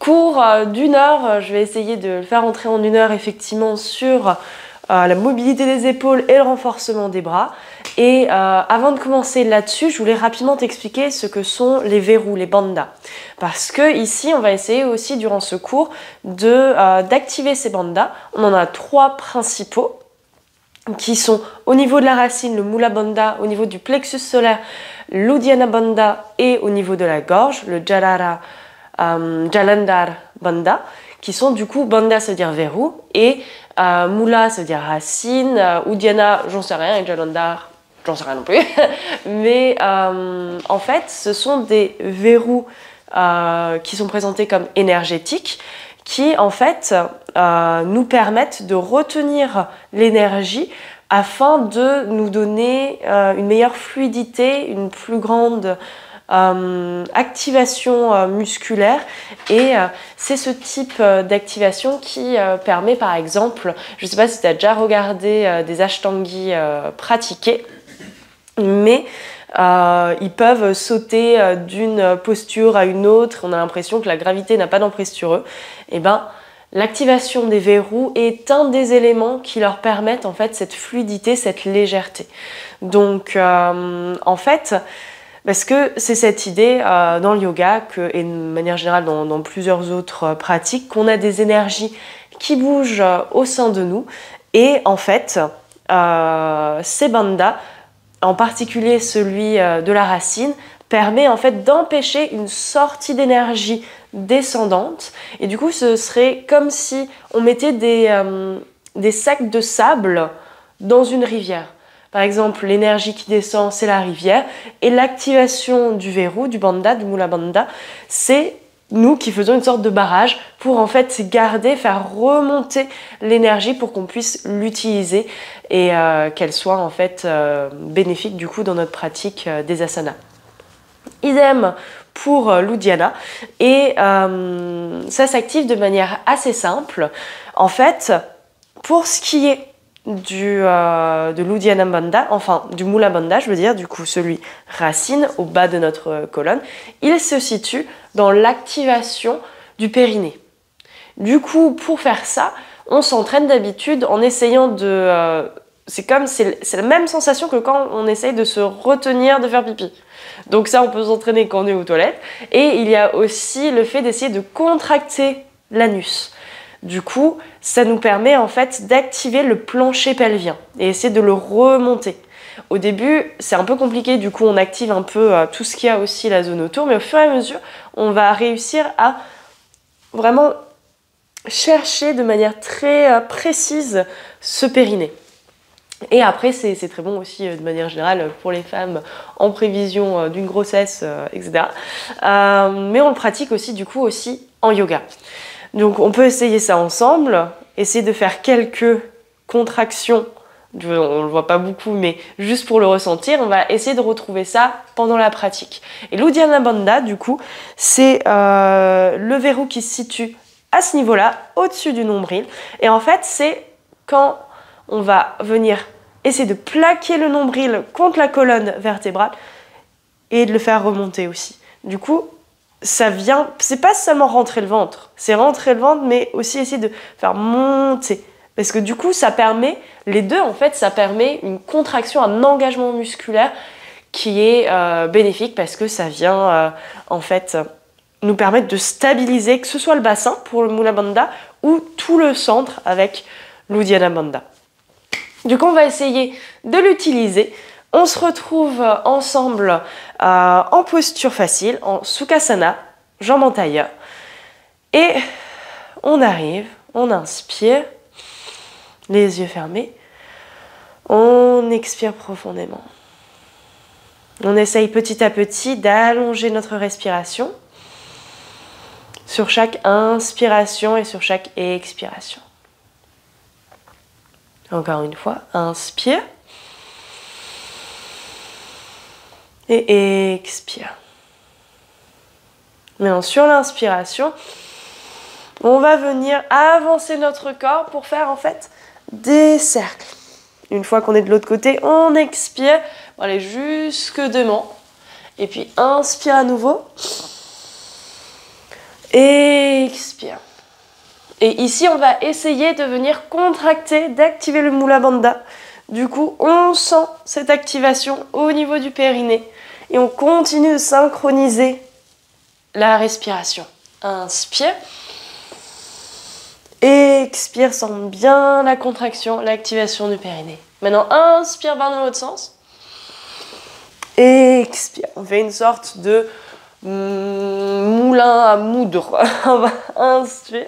cours d'1 heure. Je vais essayer de le faire entrer en 1 heure effectivement sur la mobilité des épaules et le renforcement des bras. Et avant de commencer là-dessus, je voulais rapidement t'expliquer ce que sont les verrous, les bandhas. Parce que ici, on va essayer aussi durant ce cours d'activer ces bandhas. On en a 3 principaux qui sont au niveau de la racine, le Mula Bandha, au niveau du plexus solaire, l'Uddiyana Bandha et au niveau de la gorge, le Jalandhar Bandha, qui sont du coup, Bandha ça veut dire verrou, et Mula ça veut dire racine, Uddiyana j'en sais rien, et Jalandhar j'en sais rien non plus, mais en fait ce sont des verrous qui sont présentés comme énergétiques, qui en fait nous permettent de retenir l'énergie afin de nous donner une meilleure fluidité, une plus grande activation musculaire. Et c'est ce type d'activation qui permet par exemple, je ne sais pas si tu as déjà regardé des ashtangi pratiqués, mais ils peuvent sauter d'une posture à une autre, on a l'impression que la gravité n'a pas d'emprise sur eux. Et ben, l'activation des verrous est un des éléments qui leur permettent en fait cette fluidité, cette légèreté. Donc en fait, parce que c'est cette idée dans le yoga, et de manière générale dans plusieurs autres pratiques, qu'on a des énergies qui bougent au sein de nous. Et en fait, ces bandhas, en particulier celui de la racine, permet en fait d'empêcher une sortie d'énergie descendante. Et du coup, ce serait comme si on mettait des sacs de sable dans une rivière. Par exemple, l'énergie qui descend, c'est la rivière. Et l'activation du verrou, du bandha, du Mula Bandha, c'est nous qui faisons une sorte de barrage pour en fait garder, faire remonter l'énergie pour qu'on puisse l'utiliser et qu'elle soit en fait bénéfique du coup dans notre pratique des asanas. Idem pour l'Uddiyana, et ça s'active de manière assez simple. En fait, pour ce qui est de l'Uddiyana Bandha, enfin du Mula Bandha, je veux dire, du coup celui racine au bas de notre colonne, il se situe dans l'activation du périnée. Du coup, pour faire ça, on s'entraîne d'habitude en essayant de... c'est la même sensation que quand on essaye de se retenir de faire pipi. Donc ça, on peut s'entraîner quand on est aux toilettes. Et il y a aussi le fait d'essayer de contracter l'anus. Du coup, ça nous permet en fait d'activer le plancher pelvien et essayer de le remonter. Au début, c'est un peu compliqué, du coup on active un peu tout ce qu'il y a aussi la zone autour, mais au fur et à mesure, on va réussir à vraiment chercher de manière très précise ce périnée. Et après, c'est très bon aussi de manière générale pour les femmes en prévision d'une grossesse, etc. Mais on le pratique aussi du coup aussi en yoga. Donc on peut essayer ça ensemble, essayer de faire quelques contractions, on ne le voit pas beaucoup, mais juste pour le ressentir, on va essayer de retrouver ça pendant la pratique. Et l'Uddiyana Bandha, du coup, c'est le verrou qui se situe à ce niveau-là, au-dessus du nombril. Et en fait, c'est quand on va venir essayer de plaquer le nombril contre la colonne vertébrale et de le faire remonter aussi. Du coup, ça vient, c'est pas seulement rentrer le ventre, c'est rentrer le ventre, mais aussi essayer de faire monter. Parce que du coup, ça permet, les deux en fait, ça permet une contraction, un engagement musculaire qui est bénéfique parce que ça vient en fait nous permettre de stabiliser, que ce soit le bassin pour le Mula Bandha ou tout le centre avec l'Uddiyana Bandha. Du coup, on va essayer de l'utiliser. On se retrouve ensemble en posture facile, en Sukhasana, jambes en tailleur. Et on arrive, on inspire, les yeux fermés. On expire profondément. On essaye petit à petit d'allonger notre respiration sur chaque inspiration et sur chaque expiration. Encore une fois, inspire. Et expire. Maintenant, sur l'inspiration, on va venir avancer notre corps pour faire en fait des cercles. Une fois qu'on est de l'autre côté, on expire, on va aller jusque devant. Et puis inspire à nouveau. Expire. Et ici, on va essayer de venir contracter, d'activer le Mula Bandha. Du coup, on sent cette activation au niveau du périnée. Et on continue de synchroniser la respiration. Inspire. Expire, sens bien la contraction, l'activation du périnée. Maintenant, inspire vers dans l'autre sens. Expire. On fait une sorte de moulin à moudre. On va inspire.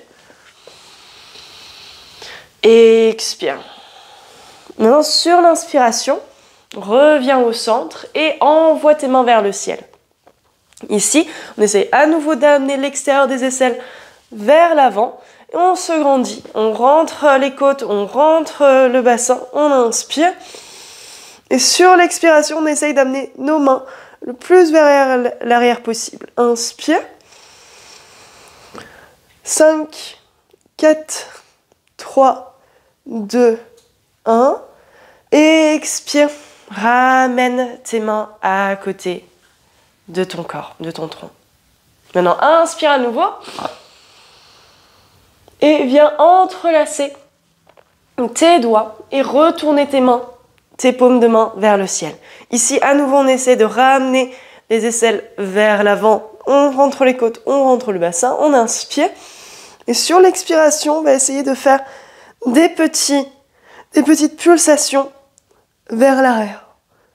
Expire. Maintenant, sur l'inspiration, reviens au centre et envoie tes mains vers le ciel. Ici, on essaie à nouveau d'amener l'extérieur des aisselles vers l'avant. Et on se grandit. On rentre les côtes, on rentre le bassin, on inspire. Et sur l'expiration, on essaye d'amener nos mains le plus vers l'arrière possible. Inspire. 5, 4, 3, 2, 1. Expire. Ramène tes mains à côté de ton corps, de ton tronc. Maintenant, inspire à nouveau. Et viens entrelacer tes doigts et retourner tes mains, tes paumes de main vers le ciel. Ici, à nouveau, on essaie de ramener les aisselles vers l'avant. On rentre les côtes, on rentre le bassin, on inspire. Et sur l'expiration, on va essayer de faire des petites pulsations vers l'arrière.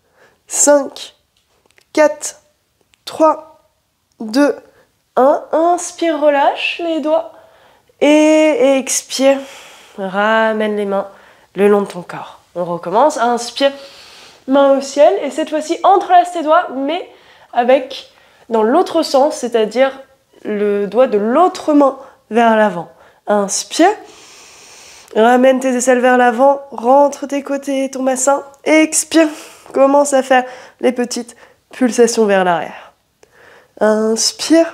5, 4, 3, 2, 1. Inspire, relâche les doigts. Et expire, ramène les mains le long de ton corps. On recommence, inspire, main au ciel. Et cette fois-ci, entrelace tes doigts, mais avec dans l'autre sens, c'est-à-dire le doigt de l'autre main vers l'avant. Inspire, ramène tes aisselles vers l'avant, rentre tes côtés et ton bassin. Expire, commence à faire les petites pulsations vers l'arrière. Inspire,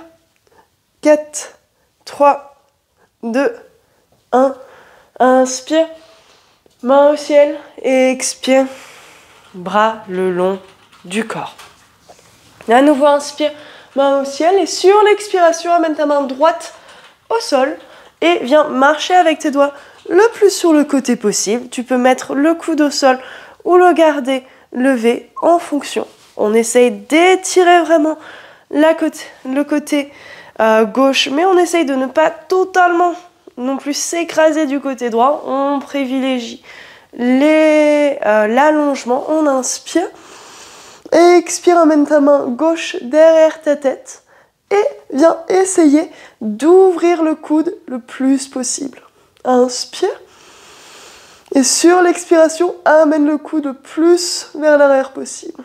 4, 3, 2, 1. Inspire, main au ciel. Et expire, bras le long du corps. Et à nouveau, inspire, main au ciel. Et sur l'expiration, amène ta main droite au sol. Et viens marcher avec tes doigts le plus sur le côté possible. Tu peux mettre le coude au sol ou le garder levé en fonction. On essaye d'étirer vraiment le côté gauche, mais on essaye de ne pas totalement non plus s'écraser du côté droit. On privilégie l'allongement. On inspire. Expire, amène ta main gauche derrière ta tête et viens essayer d'ouvrir le coude le plus possible. Inspire. Et sur l'expiration, amène le coude le plus vers l'arrière possible.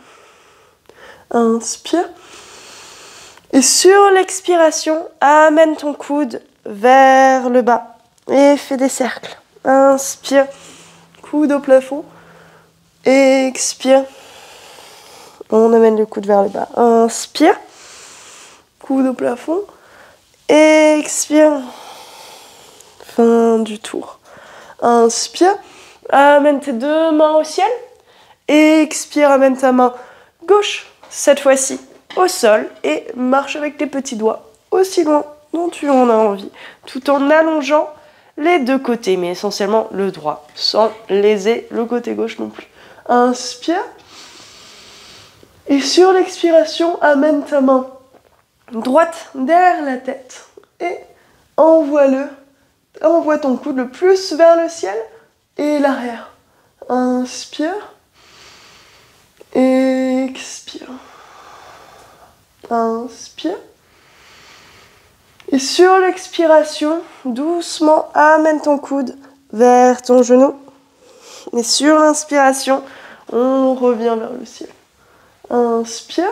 Inspire. Et sur l'expiration, amène ton coude vers le bas et fais des cercles. Inspire, coude au plafond. Expire. On amène le coude vers le bas. Inspire, coude au plafond. Expire. Fin du tour. Inspire, amène tes deux mains au ciel. Expire, amène ta main gauche, cette fois-ci au sol, et marche avec tes petits doigts aussi loin dont tu en as envie, tout en allongeant les deux côtés, mais essentiellement le droit, sans léser le côté gauche non plus. Inspire. Et sur l'expiration, amène ta main droite derrière la tête et envoie ton coude le plus vers le ciel et l'arrière. Inspire. Expire. Inspire. Et sur l'expiration, doucement, amène ton coude vers ton genou. Et sur l'inspiration, on revient vers le ciel. Inspire.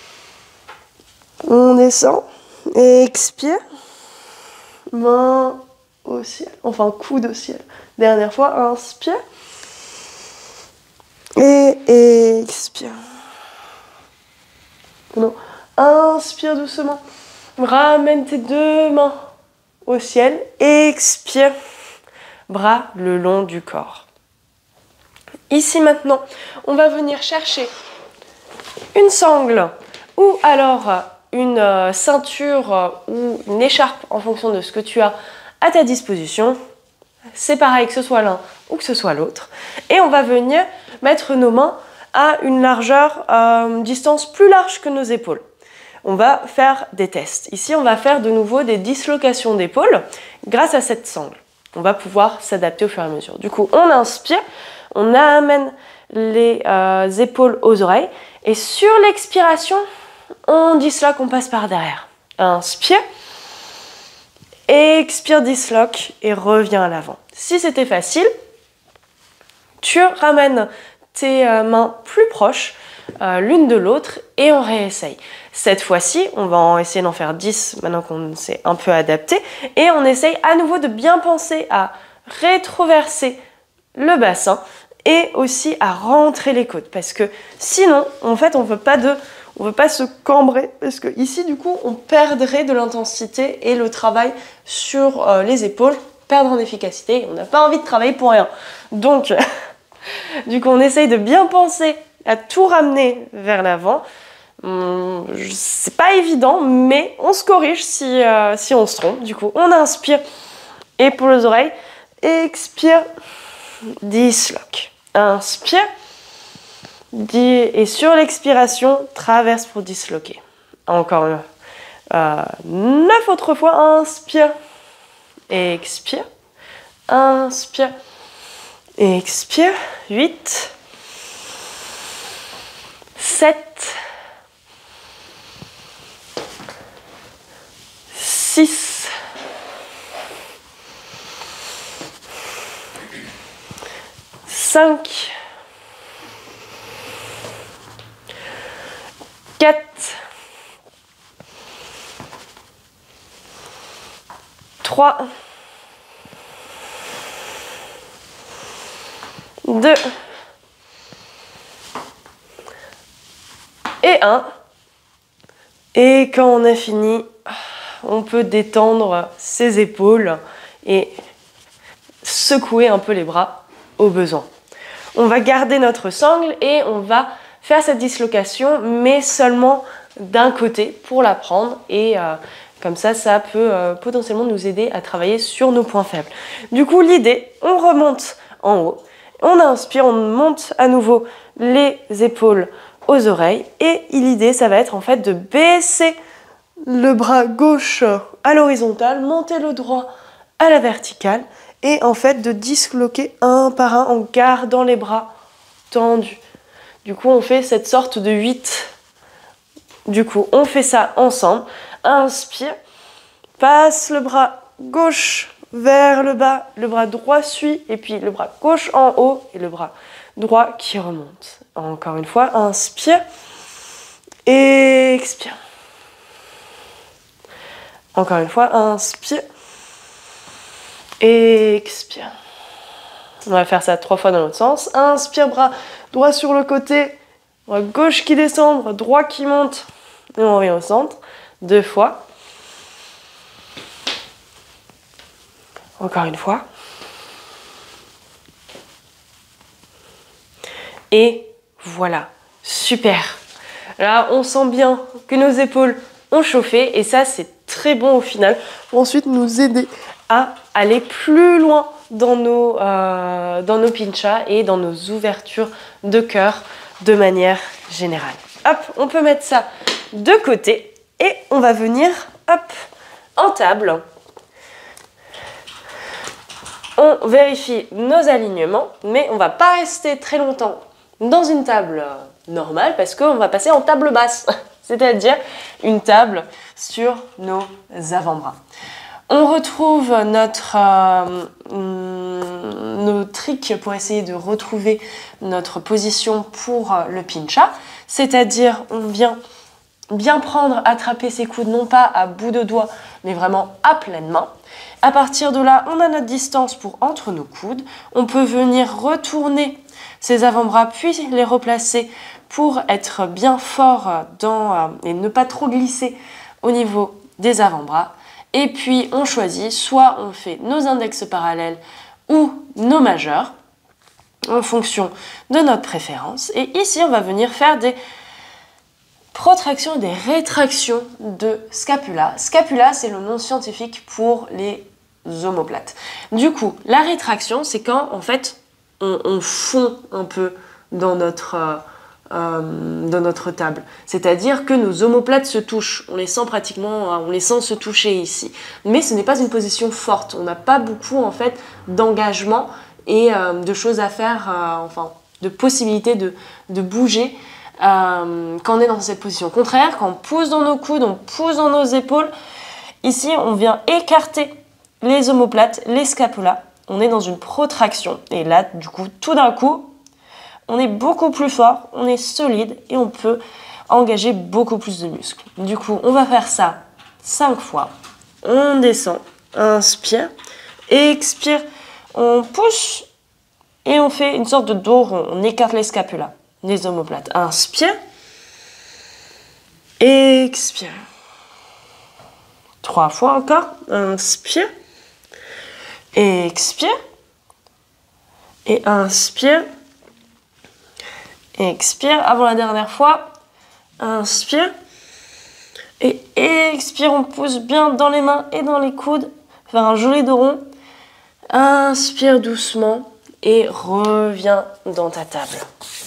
On descend. Expire. Main au ciel. Enfin, coude au ciel. Dernière fois, inspire. Et expire. Non. Inspire doucement. Ramène tes deux mains au ciel. Expire. Bras le long du corps. Ici maintenant, on va venir chercher une sangle ou alors une ceinture ou une écharpe en fonction de ce que tu as à ta disposition. C'est pareil que ce soit l'un ou que ce soit l'autre. Et on va venir mettre nos mains à une largeur, distance plus large que nos épaules. On va faire des tests. Ici, on va faire de nouveau des dislocations d'épaules grâce à cette sangle. On va pouvoir s'adapter au fur et à mesure. Du coup, on inspire, on amène les épaules aux oreilles et sur l'expiration, on disloque, on passe par derrière. Inspire, expire, disloque et reviens à l'avant. Si c'était facile, tu ramènes tes mains plus proches l'une de l'autre et on réessaye. Cette fois-ci, on va essayer d'en faire 10 maintenant qu'on s'est un peu adapté et on essaye à nouveau de bien penser à rétroverser le bassin et aussi à rentrer les côtes parce que sinon, en fait, on veut pas se cambrer parce que ici, du coup, on perdrait de l'intensité et le travail sur les épaules, perdre en efficacité et on n'a pas envie de travailler pour rien. Donc, du coup, on essaye de bien penser à tout ramener vers l'avant. C'est pas évident, mais on se corrige si on se trompe. Du coup, on inspire, épaules aux oreilles, expire, disloque. Inspire, et sur l'expiration, traverse pour disloquer. Encore 9 autres fois, inspire, expire, inspire, expire, 8, 7, 6, 5, 4, 3, 2 et 1. Et quand on a fini, on peut détendre ses épaules et secouer un peu les bras au besoin. On va garder notre sangle et on va faire cette dislocation, mais seulement d'un côté pour la prendre et comme ça peut potentiellement nous aider à travailler sur nos points faibles. Du coup, l'idée, on remonte en haut, on inspire, on monte à nouveau les épaules aux oreilles et l'idée, ça va être en fait de baisser le bras gauche à l'horizontale, monter le droit à la verticale et en fait de disloquer un par un en gardant les bras tendus. Du coup, on fait cette sorte de 8. Du coup, on fait ça ensemble. Inspire, passe le bras gauche vers le bas, le bras droit suit et puis le bras gauche en haut et le bras droit qui remonte. Encore une fois, inspire, expire. Encore une fois, inspire, expire. On va faire ça 3 fois dans l'autre sens. Inspire, bras droit sur le côté, bras gauche qui descend, bras droit qui monte. Et on revient au centre. 2 fois. Encore une fois. Et voilà, super. Là, on sent bien que nos épaules ont chauffé et ça, c'est très bon au final pour ensuite nous aider à aller plus loin dans nos pinchas et dans nos ouvertures de cœur de manière générale. Hop, on peut mettre ça de côté et on va venir, hop, en table. On vérifie nos alignements, mais on va pas rester très longtemps dans une table normale parce qu'on va passer en table basse, c'est-à-dire une table sur nos avant-bras. On retrouve nos tricks pour essayer de retrouver notre position pour le pincha, c'est-à-dire on vient bien prendre, attraper ses coudes, non pas à bout de doigts, mais vraiment à pleine main. À partir de là, on a notre distance pour entre nos coudes. On peut venir retourner ses avant-bras, puis les replacer pour être bien fort et ne pas trop glisser au niveau des avant-bras. Et puis, on choisit, soit on fait nos index parallèles ou nos majeurs, en fonction de notre préférence. Et ici, on va venir faire des protraction et des rétractions de scapula. Scapula, c'est le nom scientifique pour les omoplates. Du coup, la rétraction, c'est quand, en fait, on fond un peu dans notre table. C'est-à-dire que nos omoplates se touchent. On les sent pratiquement, on les sent se toucher ici. Mais ce n'est pas une position forte. On n'a pas beaucoup, en fait, d'engagement et de choses à faire, enfin, de possibilités de bouger quand on est dans cette position. Au contraire, quand on pousse dans nos coudes, on pousse dans nos épaules, ici, on vient écarter les omoplates, les scapulas. On est dans une protraction. Et là, du coup, tout d'un coup, on est beaucoup plus fort, on est solide et on peut engager beaucoup plus de muscles. Du coup, on va faire ça 5 fois. On descend, inspire, expire, on pousse et on fait une sorte de dos rond. On écarte les scapulas, les omoplates. Inspire, expire. 3 fois encore. Inspire, expire et inspire. Expire, avant la dernière fois, inspire, et expire, on pousse bien dans les mains et dans les coudes, faire un joli dos rond, inspire doucement, et reviens dans ta table.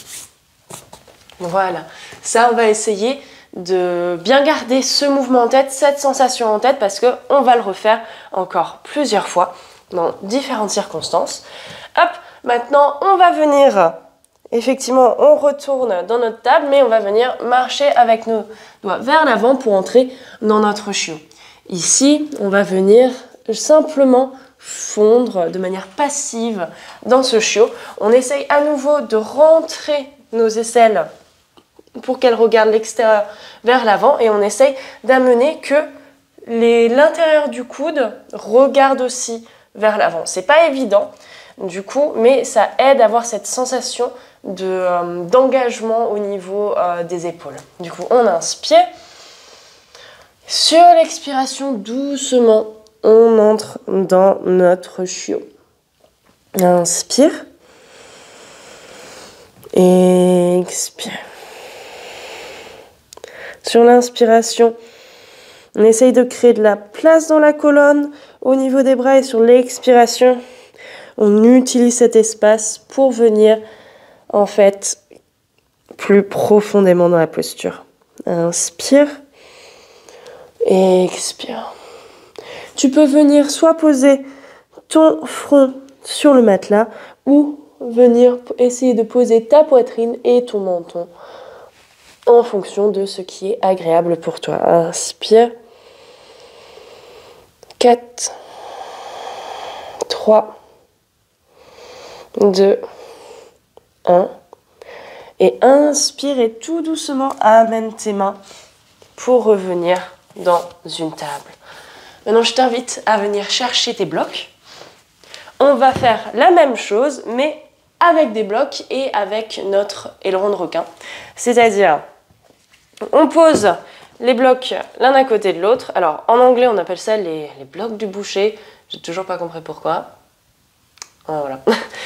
Voilà, ça on va essayer de bien garder ce mouvement en tête, cette sensation en tête, parce qu'on va le refaire encore plusieurs fois, dans différentes circonstances. Hop, maintenant on va venir... Effectivement, on retourne dans notre table, mais on va venir marcher avec nos doigts vers l'avant pour entrer dans notre chiot. Ici, on va venir simplement fondre de manière passive dans ce chiot. On essaye à nouveau de rentrer nos aisselles pour qu'elles regardent l'extérieur vers l'avant et on essaye d'amener que l'intérieur du coude regarde aussi vers l'avant. C'est pas évident du coup, mais ça aide à avoir cette sensation d'engagement au niveau des épaules. Du coup, on inspire. Sur l'expiration, doucement, on entre dans notre chiot. Inspire. Expire. Sur l'inspiration, on essaye de créer de la place dans la colonne au niveau des bras et sur l'expiration, on utilise cet espace pour venir en fait plus profondément dans la posture. Inspire, expire. Tu peux venir soit poser ton front sur le matelas ou venir essayer de poser ta poitrine et ton menton en fonction de ce qui est agréable pour toi. Inspire. 4, 3, 2, 1. Et inspire et tout doucement amène tes mains pour revenir dans une table. Maintenant, je t'invite à venir chercher tes blocs. On va faire la même chose, mais avec des blocs et avec notre aileron de requin. C'est-à-dire, on pose les blocs l'un à côté de l'autre. Alors, en anglais, on appelle ça les blocs du boucher. J'ai toujours pas compris pourquoi. Voilà.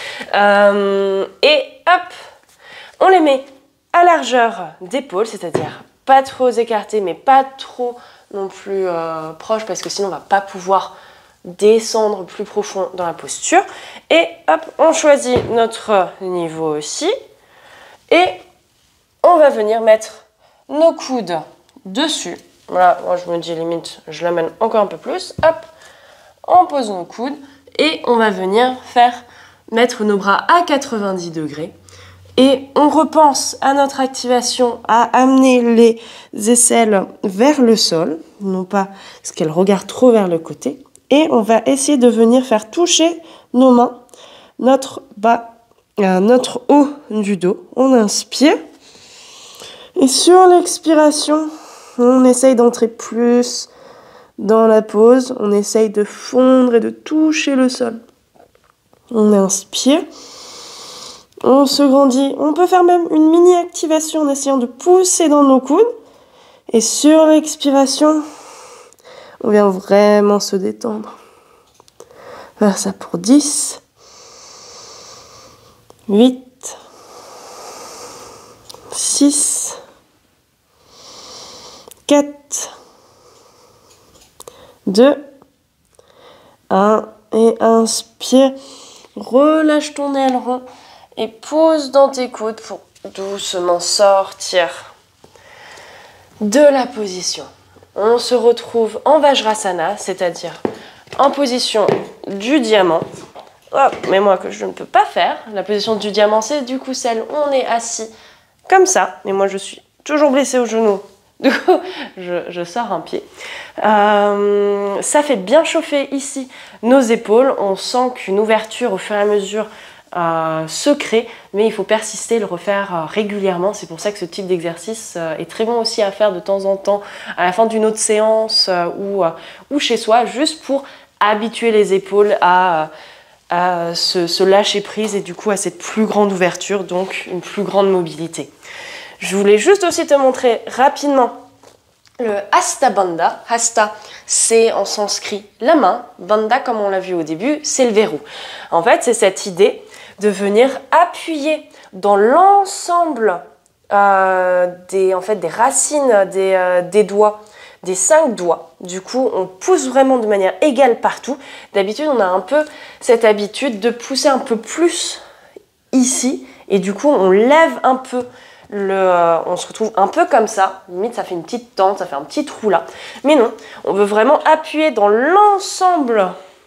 Et hop, on les met à largeur d'épaule, c'est-à-dire pas trop écartés, mais pas trop non plus proches, parce que sinon on va pas pouvoir descendre plus profond dans la posture. Et hop, on choisit notre niveau aussi. Et on va venir mettre nos coudes dessus. Voilà, moi je me dis limite, je l'amène encore un peu plus. Hop, on pose nos coudes et on va venir mettre nos bras à 90 degrés. Et on repense à notre activation, à amener les aisselles vers le sol, non pas parce qu'elles regardent trop vers le côté. Et on va essayer de venir faire toucher nos mains, notre bas, notre haut du dos. On inspire. Et sur l'expiration, on essaye d'entrer plus dans la pose. On essaye de fondre et de toucher le sol. On inspire. On se grandit. On peut faire même une mini-activation en essayant de pousser dans nos coudes. Et sur l'expiration, on vient vraiment se détendre. Faire ça pour 10, 8, 6, 5, 4, 3, 2, 1. 4, 2, 1 et inspire. Relâche ton aileron et pose dans tes coudes pour doucement sortir de la position. On se retrouve en Vajrasana, c'est-à-dire en position du diamant. Hop, mais moi que je ne peux pas faire. La position du diamant, c'est du coup celle où on est assis comme ça. Et moi, je suis toujours blessée au genou. Du coup, je sors un pied. Ça fait bien chauffer ici nos épaules. On sent qu'une ouverture au fur et à mesure se crée, mais il faut persister, le refaire régulièrement. C'est pour ça que ce type d'exercice est très bon aussi à faire de temps en temps, à la fin d'une autre séance ou chez soi, juste pour habituer les épaules à se lâcher prise et du coup à cette plus grande ouverture, donc une plus grande mobilité. Je voulais juste aussi te montrer rapidement le Hasta Bandha. Hasta, c'est en sanskrit la main. Bandha, comme on l'a vu au début, c'est le verrou. En fait, c'est cette idée de venir appuyer dans l'ensemble des racines des doigts, des 5 doigts. Du coup, on pousse vraiment de manière égale partout. D'habitude, on a un peu cette habitude de pousser un peu plus ici. Et du coup, on lève un peu on se retrouve un peu comme ça, limite ça fait une petite tente, ça fait un petit trou là. Mais non, on veut vraiment appuyer dans l'ensemble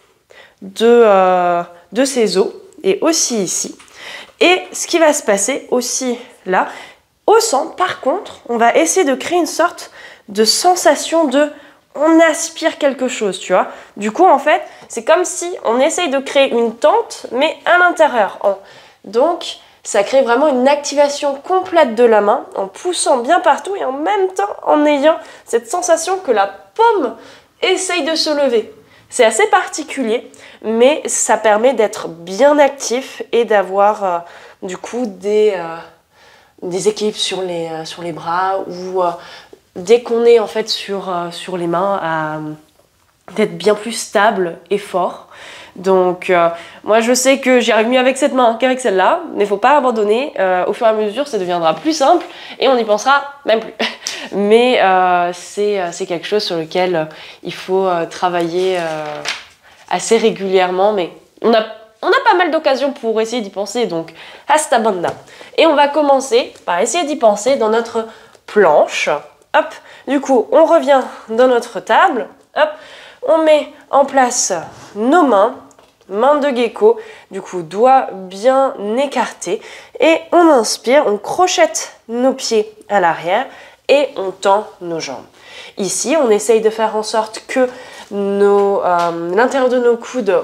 de ces os et aussi ici. Et ce qui va se passer aussi là, au centre, par contre, on va essayer de créer une sorte de sensation de on aspire quelque chose, tu vois. Du coup, en fait, c'est comme si on essaye de créer une tente, mais à l'intérieur. Donc, ça crée vraiment une activation complète de la main en poussant bien partout et en même temps en ayant cette sensation que la paume essaye de se lever. C'est assez particulier, mais ça permet d'être bien actif et d'avoir du coup des équilibres sur les bras ou dès qu'on est en fait sur les mains, d'être bien plus stable et fort. Donc moi je sais que j'y arrive mieux avec cette main qu'avec celle-là, mais il ne faut pas abandonner. Au fur et à mesure ça deviendra plus simple et on n'y pensera même plus. Mais c'est quelque chose sur lequel il faut travailler assez régulièrement, mais on a pas mal d'occasions pour essayer d'y penser, donc Hasta Bandha. Et on va commencer par essayer d'y penser dans notre planche. Hop, du coup on revient dans notre table, hop, on met en place nos mains, main de gecko, du coup doigts bien écartés, et on inspire, on crochette nos pieds à l'arrière et on tend nos jambes. Ici, on essaye de faire en sorte que l'intérieur de nos coudes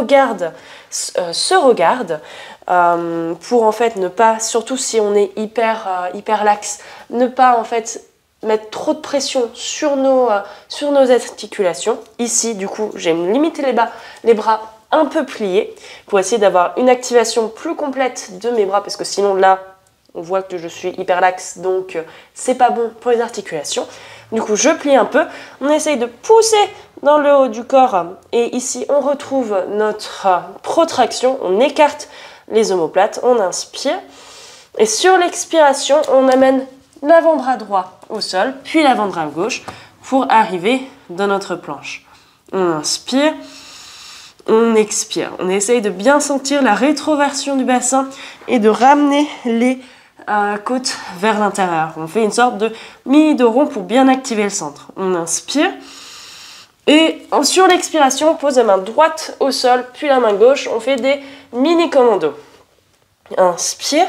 se regarde pour en fait ne pas, surtout si on est hyper laxe, ne pas en fait mettre trop de pression sur nos articulations. Ici, du coup, j'aime limiter les bras un peu pliés pour essayer d'avoir une activation plus complète de mes bras parce que sinon là, on voit que je suis hyper laxe, donc c'est pas bon pour les articulations. Du coup, je plie un peu. On essaye de pousser dans le haut du corps et ici, on retrouve notre protraction. On écarte les omoplates, on inspire et sur l'expiration, on amène l'avant-bras droit au sol, puis l'avant-bras gauche pour arriver dans notre planche. On inspire, on expire. On essaye de bien sentir la rétroversion du bassin et de ramener les côtes vers l'intérieur. On fait une sorte de mini-dos rond pour bien activer le centre. On inspire et sur l'expiration, on pose la main droite au sol, puis la main gauche. On fait des mini-commandos. Inspire,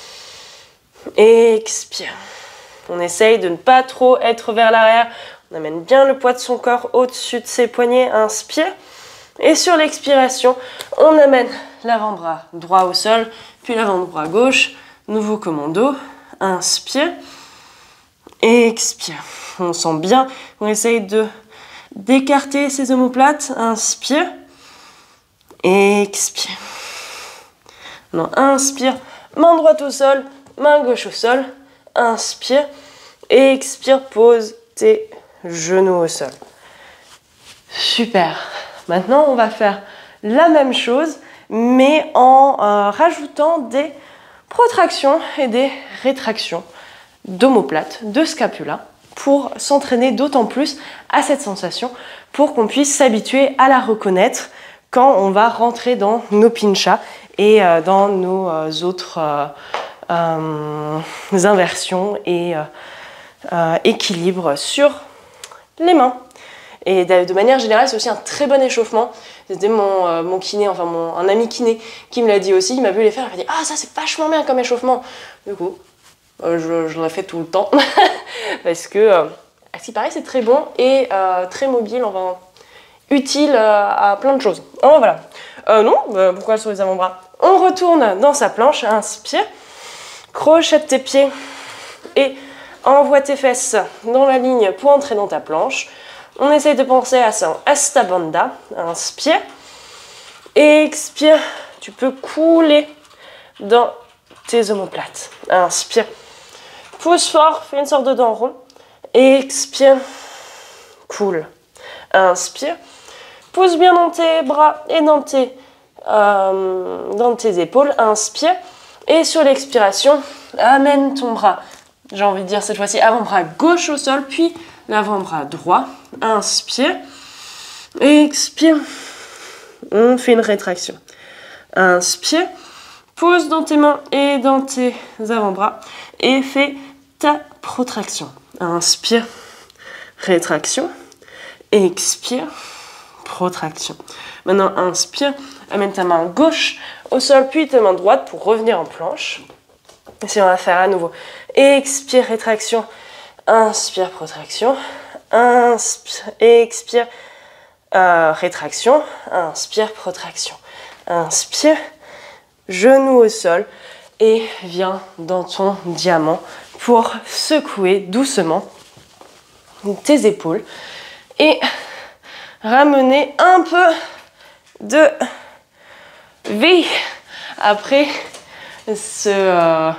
expire. On essaye de ne pas trop être vers l'arrière. On amène bien le poids de son corps au-dessus de ses poignets. Inspire. Et sur l'expiration, on amène l'avant-bras droit au sol, puis l'avant-bras gauche. Nouveau commando. Inspire. Expire. On sent bien. On essaye d'écarter ses omoplates. Inspire. Expire. Non, inspire. Main droite au sol, main gauche au sol. Inspire, expire, pose tes genoux au sol. Super. Maintenant, on va faire la même chose, mais en rajoutant des protractions et des rétractions d'omoplate, de scapula, pour s'entraîner d'autant plus à cette sensation, pour qu'on puisse s'habituer à la reconnaître quand on va rentrer dans nos pinchas et dans nos autres inversions et équilibres sur les mains. Et de manière générale, c'est aussi un très bon échauffement. C'était mon kiné, enfin un ami kiné qui me l'a dit aussi. Il m'a vu les faire, il m'a dit « Ah, ça c'est vachement bien comme échauffement !» Du coup, je l'ai fait tout le temps. Parce que, à ce qui paraît, c'est très bon et très mobile, enfin utile à plein de choses. Oh, voilà. Non, pourquoi sur les avant-bras? On retourne dans sa planche, inspire, crochette tes pieds et envoie tes fesses dans la ligne pour entrer dans ta planche. On essaye de penser à ça en Hasta Bandha. Inspire. Expire. Tu peux couler dans tes omoplates. Inspire. Pousse fort. Fais une sorte de dent rond. Expire. Coule. Inspire. Pousse bien dans tes bras et dans tes épaules. Inspire. Et sur l'expiration, amène ton bras. J'ai envie de dire cette fois-ci avant-bras gauche au sol, puis l'avant-bras droit. Inspire. Expire. On fait une rétraction. Inspire. Pose dans tes mains et dans tes avant-bras. Et fais ta protraction. Inspire. Rétraction. Expire. Protraction. Maintenant, inspire. Amène ta main gauche au sol, puis ta main droite pour revenir en planche. Et si on va faire à nouveau. Expire, rétraction. Inspire, protraction. Inspire, expire, rétraction. Inspire, protraction. Inspire, genou au sol. Et viens dans ton diamant pour secouer doucement tes épaules. Et ramener un peu de V après ce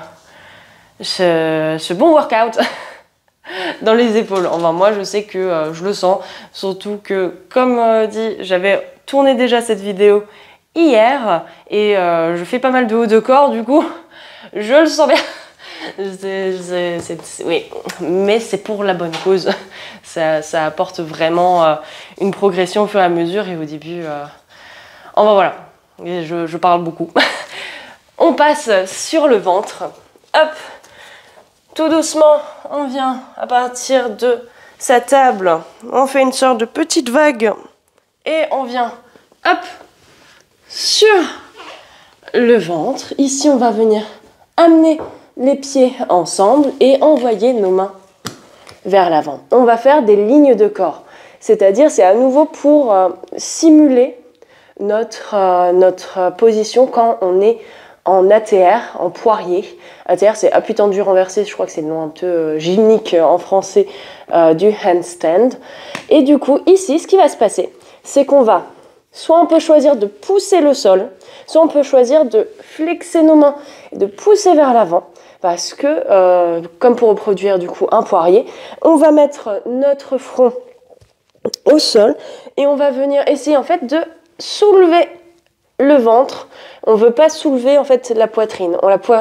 bon workout dans les épaules. Enfin, moi, je sais que je le sens. Surtout que, comme dit, j'avais tourné déjà cette vidéo hier et je fais pas mal de haut de corps, du coup, je le sens bien. Oui, mais c'est pour la bonne cause. Ça apporte vraiment une progression au fur et à mesure et au début... Enfin voilà, je parle beaucoup. On passe sur le ventre. Hop, tout doucement, on vient à partir de sa table. On fait une sorte de petite vague et on vient, hop, sur le ventre. Ici, on va venir amener les pieds ensemble et envoyer nos mains vers l'avant. On va faire des lignes de corps, c'est-à-dire c'est à nouveau pour simuler notre position quand on est en ATR, en poirier. ATR, c'est appui tendu renversé, je crois que c'est le nom un peu gymnique en français du handstand. Et du coup, ici, ce qui va se passer, c'est qu'on va, soit on peut choisir de pousser le sol, soit on peut choisir de flexer nos mains et de pousser vers l'avant, parce que, comme pour reproduire du coup un poirier, on va mettre notre front au sol et on va venir essayer en fait de soulever le ventre. On ne veut pas soulever en fait la poitrine.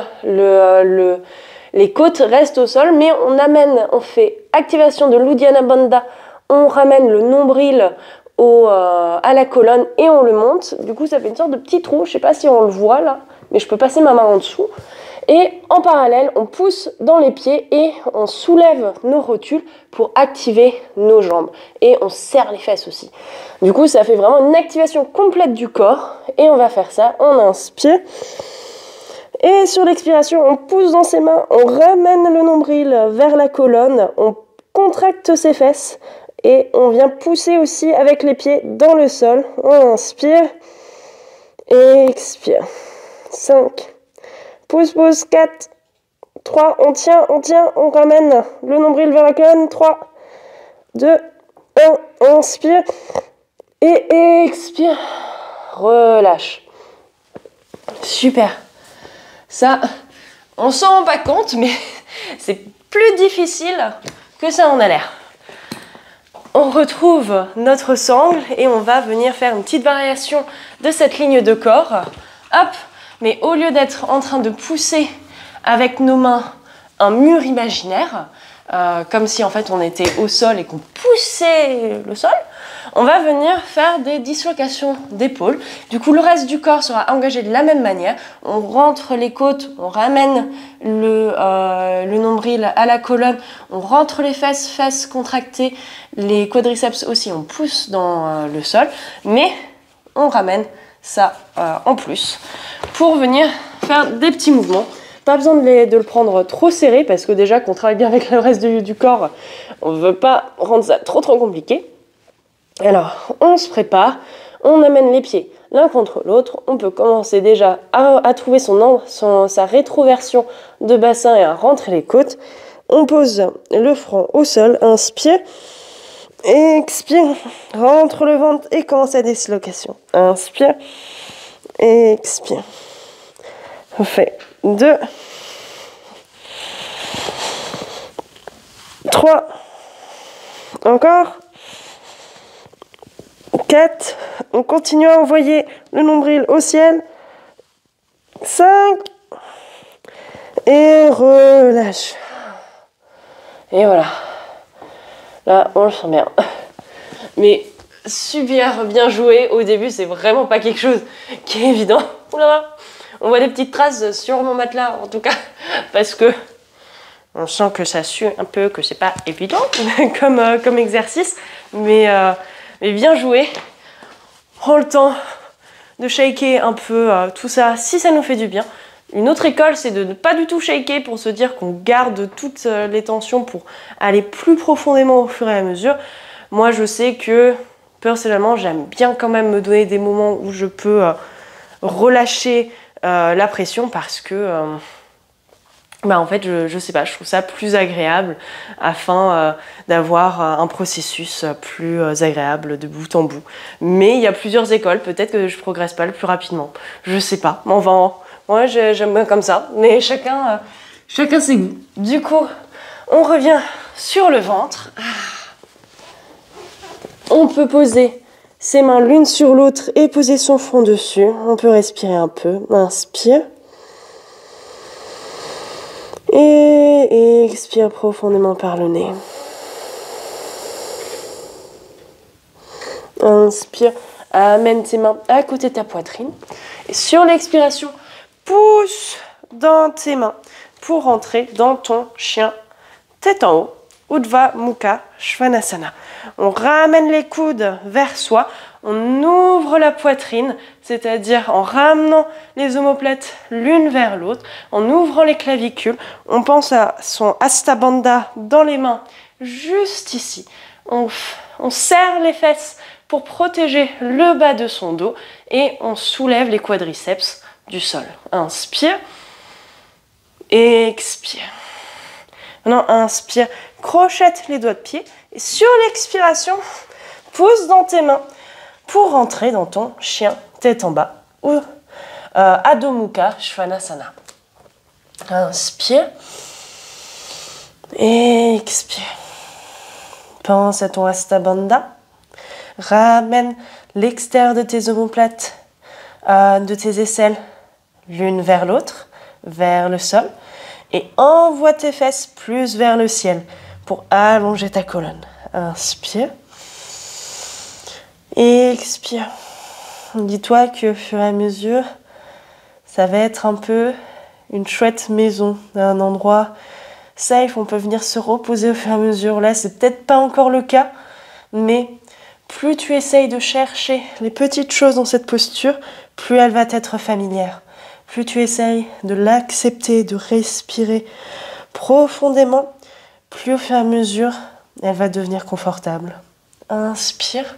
Les côtes restent au sol, mais on fait activation de l'Uddiyana Bandha, on ramène le nombril à la colonne et on le monte. Du coup, ça fait une sorte de petit trou. Je ne sais pas si on le voit là, mais je peux passer ma main en dessous. Et en parallèle, on pousse dans les pieds et on soulève nos rotules pour activer nos jambes. Et on serre les fesses aussi. Du coup, ça fait vraiment une activation complète du corps. Et on va faire ça. On inspire. Et sur l'expiration, on pousse dans ses mains. On ramène le nombril vers la colonne. On contracte ses fesses. Et on vient pousser aussi avec les pieds dans le sol. On inspire. Et expire. 5. Pousse, pousse, 4, 3, on tient, on ramène le nombril vers la colonne, 3, 2, 1, inspire, et expire, relâche. Super. Ça, on s'en rend pas compte, mais c'est plus difficile que ça en a l'air. On retrouve notre sangle et on va venir faire une petite variation de cette ligne de corps. Hop. Mais au lieu d'être en train de pousser avec nos mains un mur imaginaire, comme si en fait on était au sol et qu'on poussait le sol, on va venir faire des dislocations d'épaules. Du coup, le reste du corps sera engagé de la même manière. On rentre les côtes, on ramène le nombril à la colonne, on rentre les fesses, fesses contractées, les quadriceps aussi, on pousse dans le sol, mais on ramène ça en plus pour venir faire des petits mouvements. Pas besoin de le prendre trop serré parce que déjà qu'on travaille bien avec le reste du corps, on ne veut pas rendre ça trop compliqué. Alors, on se prépare, on amène les pieds l'un contre l'autre. On peut commencer déjà à trouver sa rétroversion de bassin et à rentrer les côtes. On pose le front au sol, inspire, expire, rentre le ventre et commence la dislocation. Inspire, expire. On fait 2, 3, encore 4, on continue à envoyer le nombril au ciel, 5, et relâche. Et voilà, là on le sent bien. Mais super bien joué, au début c'est vraiment pas quelque chose qui est évident. Oula, on voit des petites traces sur mon matelas en tout cas, parce que on sent que ça sue un peu, que c'est pas évident comme exercice, mais bien joué. Prends le temps de shaker un peu tout ça, si ça nous fait du bien. Une autre école, c'est de ne pas du tout shaker pour se dire qu'on garde toutes les tensions pour aller plus profondément au fur et à mesure. Moi, je sais que, personnellement, j'aime bien quand même me donner des moments où je peux relâcher la pression parce que... en fait, je sais pas, je trouve ça plus agréable afin d'avoir un processus plus agréable de bout en bout. Mais il y a plusieurs écoles, peut-être que je progresse pas le plus rapidement. Je sais pas, mais enfin, moi j'aime bien comme ça, mais chacun ses goûts. Du coup, on revient sur le ventre. On peut poser ses mains l'une sur l'autre et poser son front dessus. On peut respirer un peu, inspire. Et expire profondément par le nez. Inspire, amène tes mains à côté de ta poitrine. Et sur l'expiration, pousse dans tes mains pour rentrer dans ton chien tête en haut, Urdhva Mukha Svanasana. On ramène les coudes vers soi, on ouvre la poitrine, c'est-à-dire en ramenant les omoplates l'une vers l'autre, en ouvrant les clavicules. On pense à son Hasta Bandha dans les mains, juste ici. On serre les fesses pour protéger le bas de son dos et on soulève les quadriceps du sol. Inspire, expire. Maintenant, inspire, crochette les doigts de pied. Et sur l'expiration, pousse dans tes mains pour rentrer dans ton chien tête en bas ou Adho Mukha Svanasana. Inspire, expire. Pense à ton Hasta Bandha. Ramène l'extérieur de tes omoplates, de tes aisselles, l'une vers l'autre, vers le sol. Et envoie tes fesses plus vers le ciel pour allonger ta colonne. Inspire. Expire. Dis-toi qu'au fur et à mesure, ça va être un peu une chouette maison, un endroit safe. On peut venir se reposer au fur et à mesure. Là, c'est peut-être pas encore le cas, mais plus tu essayes de chercher les petites choses dans cette posture, plus elle va t'être familière. Plus tu essayes de l'accepter, de respirer profondément, plus au fur et à mesure, elle va devenir confortable. Inspire.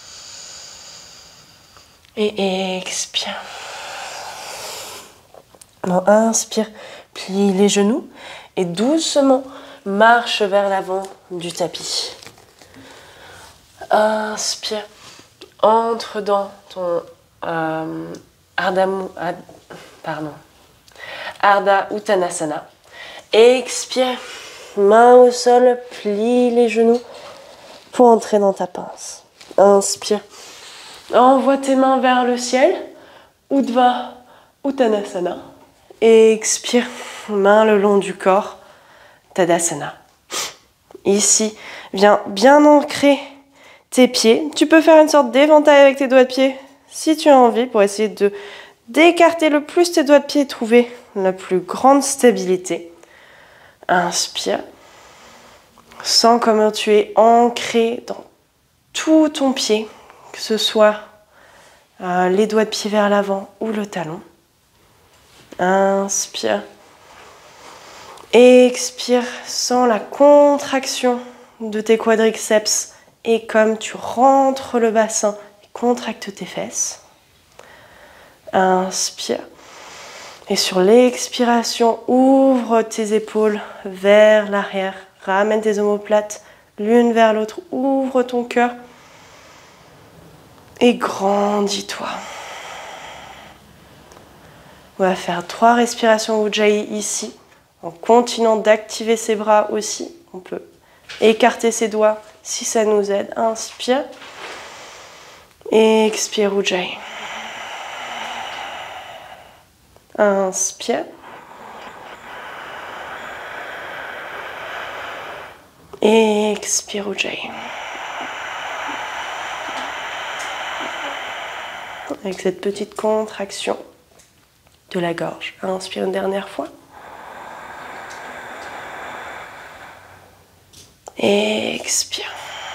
Et expire. Non, inspire, plie les genoux et doucement marche vers l'avant du tapis. Inspire, entre dans ton Ardha Uttanasana. Expire, main au sol, plie les genoux pour entrer dans ta pince. Inspire, envoie tes mains vers le ciel, Urdhva Uttanasana. Expire, main le long du corps, Tadasana. Ici, viens bien ancrer tes pieds. Tu peux faire une sorte d'éventail avec tes doigts de pied si tu as envie pour essayer d'écarter le plus tes doigts de pied et trouver la plus grande stabilité. Inspire. Sens comment tu es ancré dans tout ton pied, que ce soit les doigts de pied vers l'avant ou le talon. Inspire. Expire, sens la contraction de tes quadriceps et comme tu rentres le bassin, contracte tes fesses. Inspire. Et sur l'expiration, ouvre tes épaules vers l'arrière. Ramène tes omoplates l'une vers l'autre. Ouvre ton cœur et grandis-toi. On va faire 3 respirations Ujjayi ici. En continuant d'activer ses bras aussi, on peut écarter ses doigts si ça nous aide. Inspire. Expire Ujjayi. Inspire. Expire Ujjayi. Avec cette petite contraction de la gorge. Inspire une dernière fois. Expire.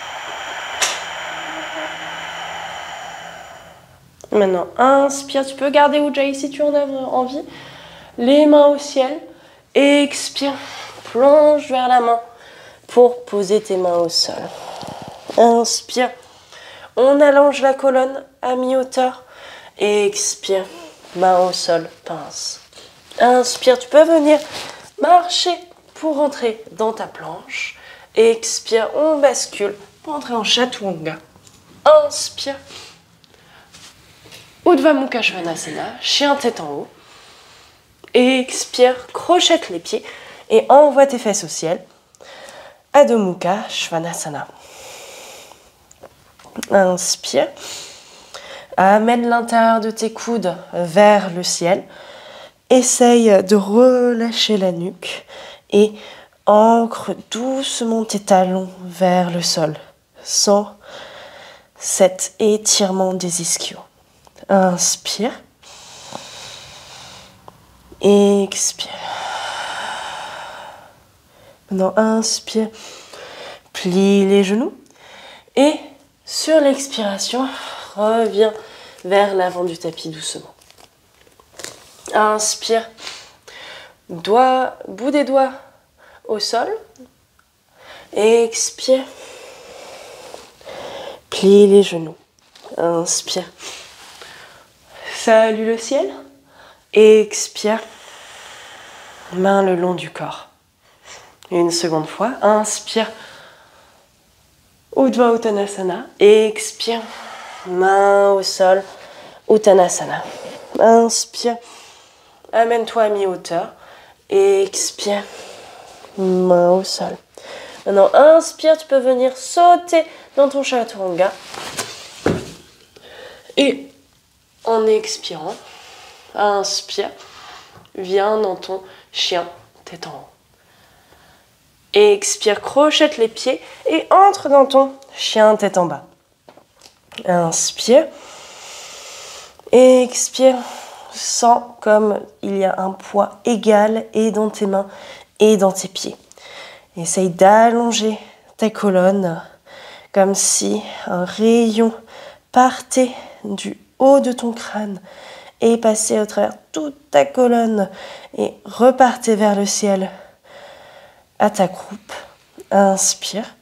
Maintenant, inspire. Tu peux garder Ujjayi si tu en as envie. Les mains au ciel. Expire. Plonge vers la main pour poser tes mains au sol. Inspire. On allonge la colonne à mi-hauteur. Expire. Main au sol, pince. Inspire. Tu peux venir marcher pour rentrer dans ta planche. Expire, on bascule pour entrer en Chaturanga. Inspire. Urdhva Mukha Svanasana, chien tête en haut. Expire, crochette les pieds et envoie tes fesses au ciel. Adho Mukha Svanasana. Inspire. Amène l'intérieur de tes coudes vers le ciel. Essaye de relâcher la nuque et ancre doucement tes talons vers le sol, sans cet étirement des ischios. Inspire. Expire. Maintenant, inspire. Plie les genoux. Et sur l'expiration, reviens vers l'avant du tapis doucement. Inspire. Bout des doigts au sol. Expire. Plie les genoux. Inspire. Salue le ciel. Expire. Main le long du corps. Une seconde fois. Inspire. Urdhva Uttanasana. Expire. Main au sol. Uttanasana. Inspire. Amène-toi à mi-hauteur. Expire. Main au sol. Maintenant, inspire, tu peux venir sauter dans ton Chaturanga. Et en expirant, inspire, viens dans ton chien tête en haut. Expire, crochette les pieds et entre dans ton chien tête en bas. Inspire. Expire. Sens comme il y a un poids égal et dans tes mains et dans tes pieds. Essaye d'allonger ta colonne comme si un rayon partait du haut de ton crâne et passait au travers toute ta colonne et repartait vers le ciel à ta croupe. Inspire.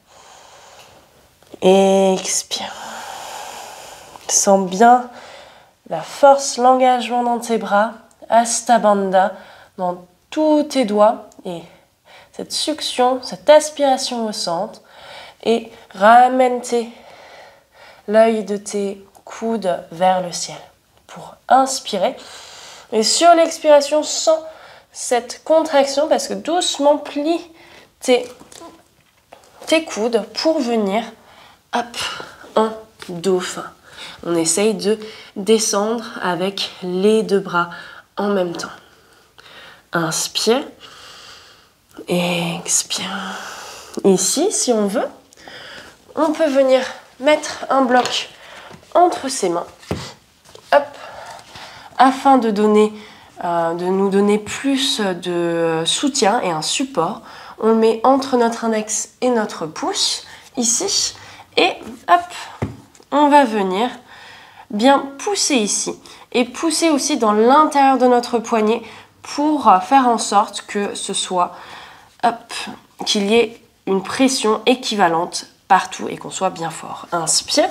Expire. Sens bien la force, l'engagement dans tes bras, Hasta Bandha, dans tous tes doigts, et cette succion, cette aspiration au centre, et ramène l'œil de tes coudes vers le ciel pour inspirer. Et sur l'expiration, sens cette contraction parce que doucement plie tes coudes pour venir, hop, en dauphin. On essaye de descendre avec les deux bras en même temps. Inspire. Expire. Ici, si on veut, on peut venir mettre un bloc entre ses mains, hop, afin de nous donner plus de soutien et un support. On le met entre notre index et notre pouce, ici, et hop, on va venir bien pousser ici, et pousser aussi dans l'intérieur de notre poignet pour faire en sorte que ce soit, hop, qu'il y ait une pression équivalente partout et qu'on soit bien fort. Inspire,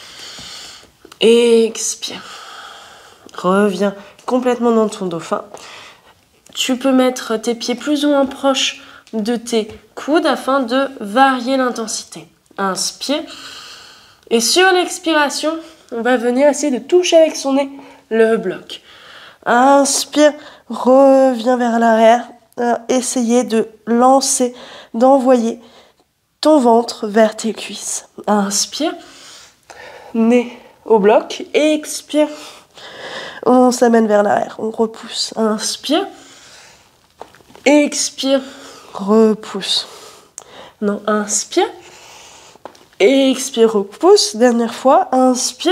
expire, reviens complètement dans ton dauphin. Tu peux mettre tes pieds plus ou moins proches de tes coudes afin de varier l'intensité. Inspire, et sur l'expiration, on va venir essayer de toucher avec son nez le bloc. Inspire, reviens vers l'arrière. Essayez de lancer, d'envoyer ton ventre vers tes cuisses. Inspire, nez au bloc. Expire, on s'amène vers l'arrière, on repousse. Inspire, expire, repousse. Non, inspire, expire, repousse. Dernière fois, inspire,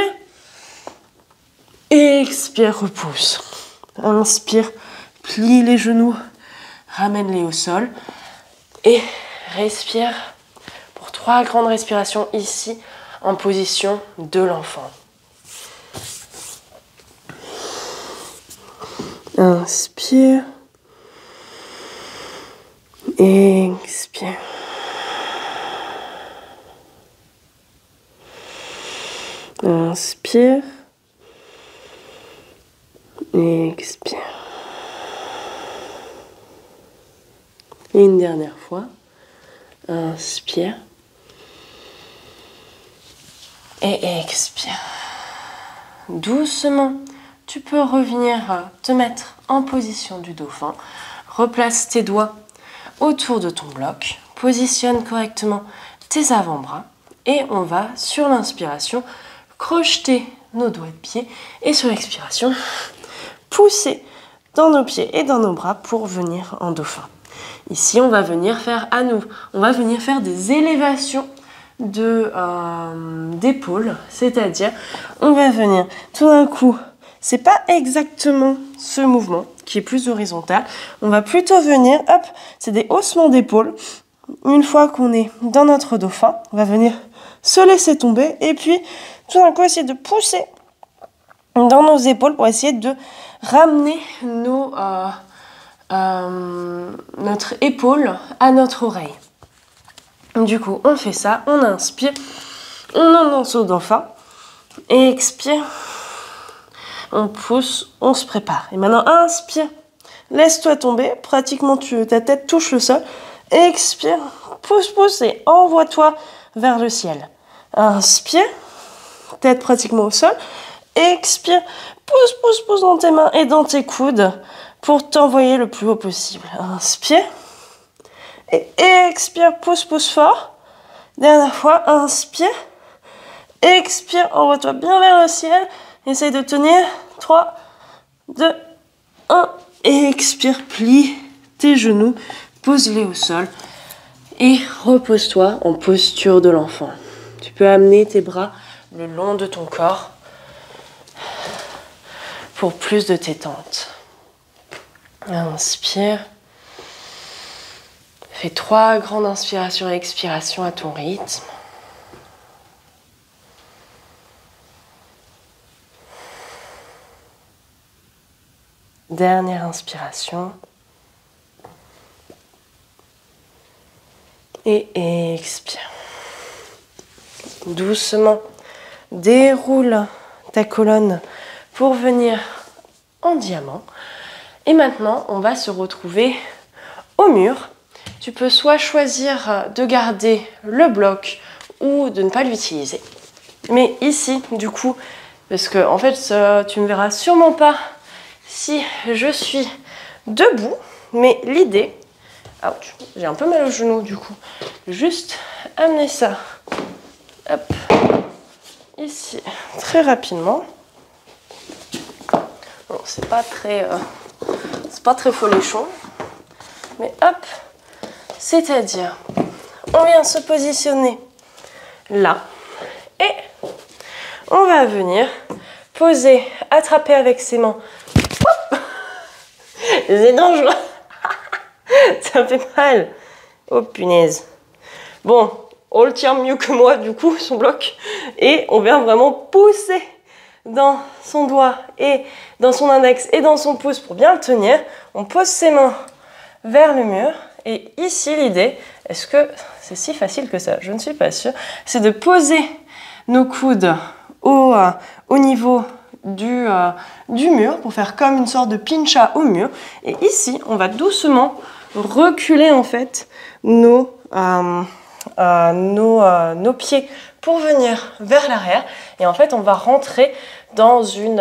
expire, repousse. Inspire, plie les genoux, ramène-les au sol et respire pour 3 grandes respirations ici en position de l'enfant. Inspire, expire. Inspire, expire. Et une dernière fois. Inspire. Et expire. Doucement, tu peux revenir te mettre en position du dauphin. Replace tes doigts autour de ton bloc. Positionne correctement tes avant-bras. Et on va, sur l'inspiration, crocheter nos doigts de pied. Et sur l'expiration, pousser dans nos pieds et dans nos bras pour venir en dauphin. Ici, on va venir faire des élévations d'épaules, c'est-à-dire on va venir tout d'un coup, c'est pas exactement ce mouvement qui est plus horizontal, on va plutôt venir, hop, c'est des haussements d'épaules. Une fois qu'on est dans notre dauphin, on va venir se laisser tomber et puis tout d'un coup essayer de pousser dans nos épaules pour essayer de ramener notre épaule à notre oreille. Du coup, on fait ça, on inspire, on enfonce au dauphin, et expire, on pousse, on se prépare. Et maintenant, inspire, laisse-toi tomber, pratiquement ta tête touche le sol, expire, pousse, pousse et envoie-toi vers le ciel. Inspire, tête pratiquement au sol, expire, pousse, pousse, pousse dans tes mains et dans tes coudes pour t'envoyer le plus haut possible. Inspire. Et expire, pousse, pousse fort. Dernière fois, inspire. Expire, envoie-toi bien vers le ciel. Essaye de tenir. 3, 2, 1. Et expire, plie tes genoux. Pose-les au sol. Et repose-toi en posture de l'enfant. Tu peux amener tes bras le long de ton corps pour plus de détente. Inspire. Fais 3 grandes inspirations et expirations à ton rythme. Dernière inspiration. Et expire. Doucement, déroule ta colonne pour venir en diamant. Et maintenant, on va se retrouver au mur. Tu peux soit choisir de garder le bloc ou de ne pas l'utiliser. Mais ici, du coup, parce que en fait, tu ne me verras sûrement pas si je suis debout, mais l'idée, ouch, j'ai un peu mal au genou du coup, juste amener ça, hop, ici, très rapidement. Bon, c'est pas très folichon, mais hop, c'est-à-dire, on vient se positionner là. Et on va venir poser, attraper avec ses mains. C'est dangereux. Ça fait mal. Oh punaise. Bon, on le tient mieux que moi du coup, son bloc. Et on vient vraiment pousser dans son doigt et dans son index et dans son pouce pour bien le tenir. On pose ses mains vers le mur. Et ici, l'idée, est-ce que c'est si facile que ça? Je ne suis pas sûre. C'est de poser nos coudes au niveau du mur pour faire comme une sorte de pincha au mur. Et ici, on va doucement reculer en fait nos pieds pour venir vers l'arrière. Et en fait, on va rentrer dans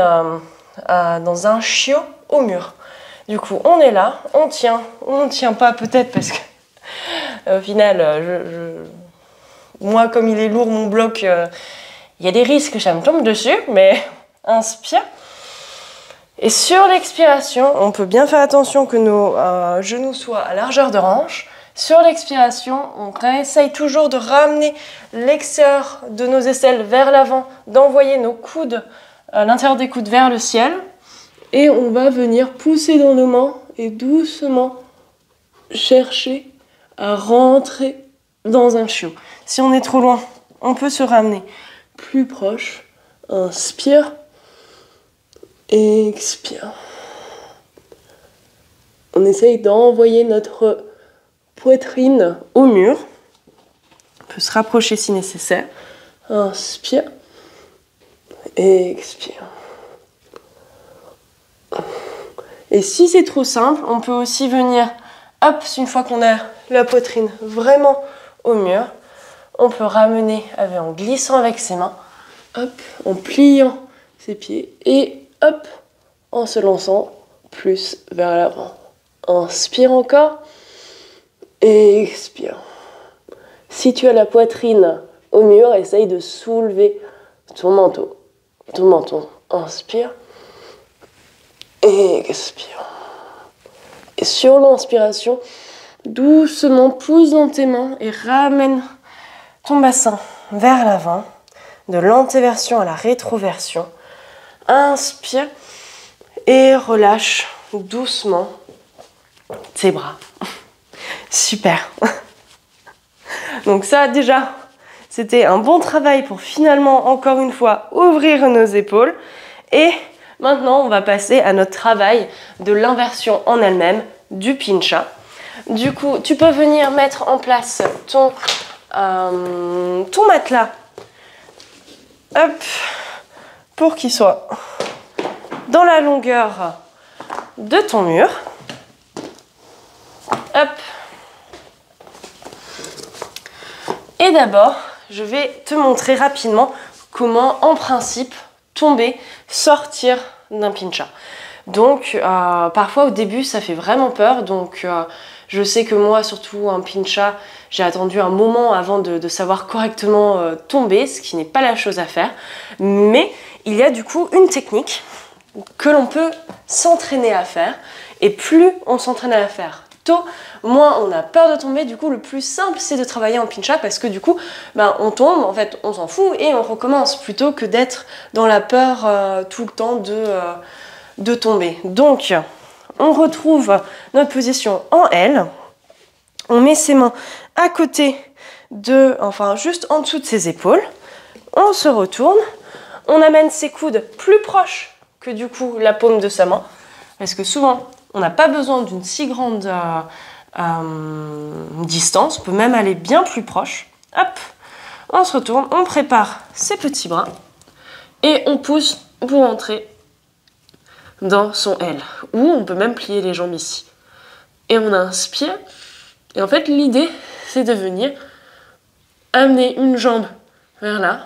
un chiot au mur. Du coup, on est là, on ne tient pas peut-être parce que au final, moi comme il est lourd mon bloc, il y a des risques que ça me tombe dessus, mais inspire. Et sur l'expiration, on peut bien faire attention que nos genoux soient à largeur de hanche. Sur l'expiration, on essaye toujours de ramener l'extérieur de nos aisselles vers l'avant, d'envoyer nos coudes, l'intérieur des coudes vers le ciel. Et on va venir pousser dans nos mains et doucement chercher à rentrer dans un chiot. Si on est trop loin, on peut se ramener plus proche. Inspire. Expire. On essaye d'envoyer notre poitrine au mur. On peut se rapprocher si nécessaire. Inspire. Expire. Et si c'est trop simple, on peut aussi venir, hop, une fois qu'on a la poitrine vraiment au mur, on peut ramener en glissant avec ses mains, hop, en pliant ses pieds et hop, en se lançant plus vers l'avant. Inspire encore, expire. Si tu as la poitrine au mur, essaye de soulever ton menton. Inspire. Expire. Et sur l'inspiration, doucement pousse dans tes mains et ramène ton bassin vers l'avant, de l'antéversion à la rétroversion. Inspire et relâche doucement tes bras. Super. Donc ça déjà, c'était un bon travail pour finalement, encore une fois, ouvrir nos épaules. Et maintenant, on va passer à notre travail de l'inversion en elle-même, du pincha. Du coup, tu peux venir mettre en place ton matelas, hop, pour qu'il soit dans la longueur de ton mur. Hop. Et d'abord, je vais te montrer rapidement comment, en principe, tomber, sortir d'un pincha. Donc, parfois au début, ça fait vraiment peur. Donc, je sais que moi, surtout un pincha, j'ai attendu un moment avant de savoir correctement tomber, ce qui n'est pas la chose à faire. Mais il y a du coup une technique que l'on peut s'entraîner à faire. Et plus on s'entraîne à la faire tôt, moins on a peur de tomber. Du coup, le plus simple, c'est de travailler en pincha parce que du coup, on tombe, en fait, on s'en fout et on recommence plutôt que d'être dans la peur tout le temps de tomber. Donc, on retrouve notre position en L. On met ses mains à côté juste en dessous de ses épaules. On se retourne. On amène ses coudes plus proches que du coup la paume de sa main. Parce que souvent, on n'a pas besoin d'une si grande distance. On peut même aller bien plus proche. Hop, on se retourne, on prépare ses petits bras. Et on pousse pour entrer dans son L. Ou on peut même plier les jambes ici. Et on inspire. Et en fait, l'idée, c'est de venir amener une jambe vers là.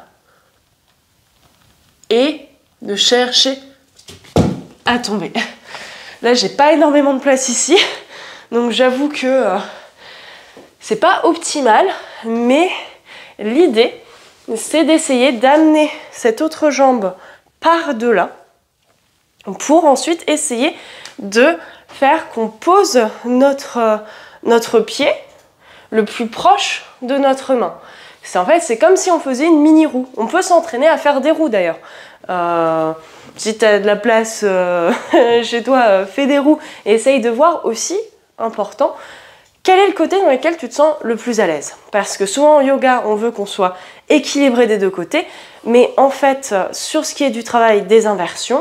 Et de chercher à tomber. Là, j'ai pas énormément de place ici. Donc, j'avoue que c'est pas optimal. Mais l'idée, c'est d'essayer d'amener cette autre jambe par-delà pour ensuite essayer de faire qu'on pose notre pied le plus proche de notre main. En fait, c'est comme si on faisait une mini-roue. On peut s'entraîner à faire des roues d'ailleurs. Si tu as de la place chez toi, fais des roues. Et essaye de voir aussi, important, quel est le côté dans lequel tu te sens le plus à l'aise. Parce que souvent en yoga, on veut qu'on soit équilibré des deux côtés. Mais en fait, sur ce qui est du travail des inversions,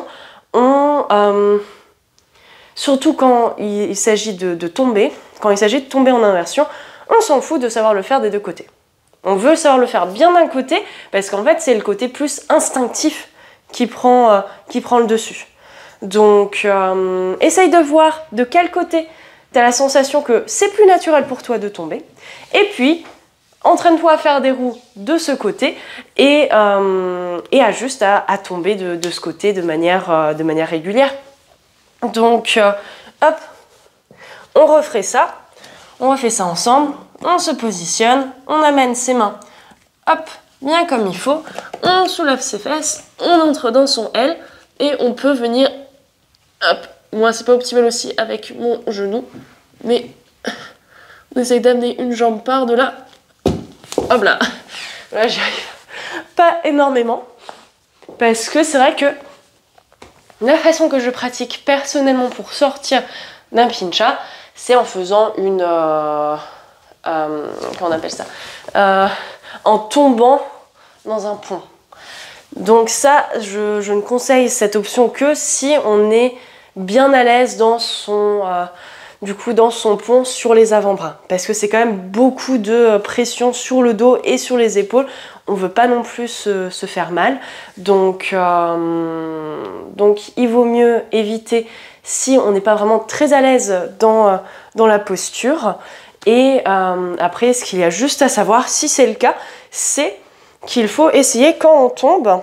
surtout quand il s'agit de tomber, quand il s'agit de tomber en inversion, on s'en fout de savoir le faire des deux côtés. On veut savoir le faire bien d'un côté, parce qu'en fait, c'est le côté plus instinctif qui prend le dessus. Donc, essaye de voir de quel côté tu as la sensation que c'est plus naturel pour toi de tomber. Et puis, entraîne-toi à faire des roues de ce côté et ajuste à tomber de ce côté de manière régulière. Donc, hop, on refait ça. On refait ça ensemble. On se positionne, on amène ses mains, hop, bien comme il faut, on soulève ses fesses, on entre dans son L et on peut venir, hop, moi c'est pas optimal aussi avec mon genou, mais on essaye d'amener une jambe par de là, hop là, là j'y arrive pas énormément, parce que c'est vrai que la façon que je pratique personnellement pour sortir d'un pincha, c'est en faisant une... comment on appelle ça, en tombant dans un pont. Donc ça, je ne conseille cette option que si on est bien à l'aise dans son pont sur les avant-bras. Parce que c'est quand même beaucoup de pression sur le dos et sur les épaules. On ne veut pas non plus se faire mal. Donc il vaut mieux éviter si on n'est pas vraiment très à l'aise dans la posture. Et après, ce qu'il y a juste à savoir, si c'est le cas, c'est qu'il faut essayer, quand on tombe,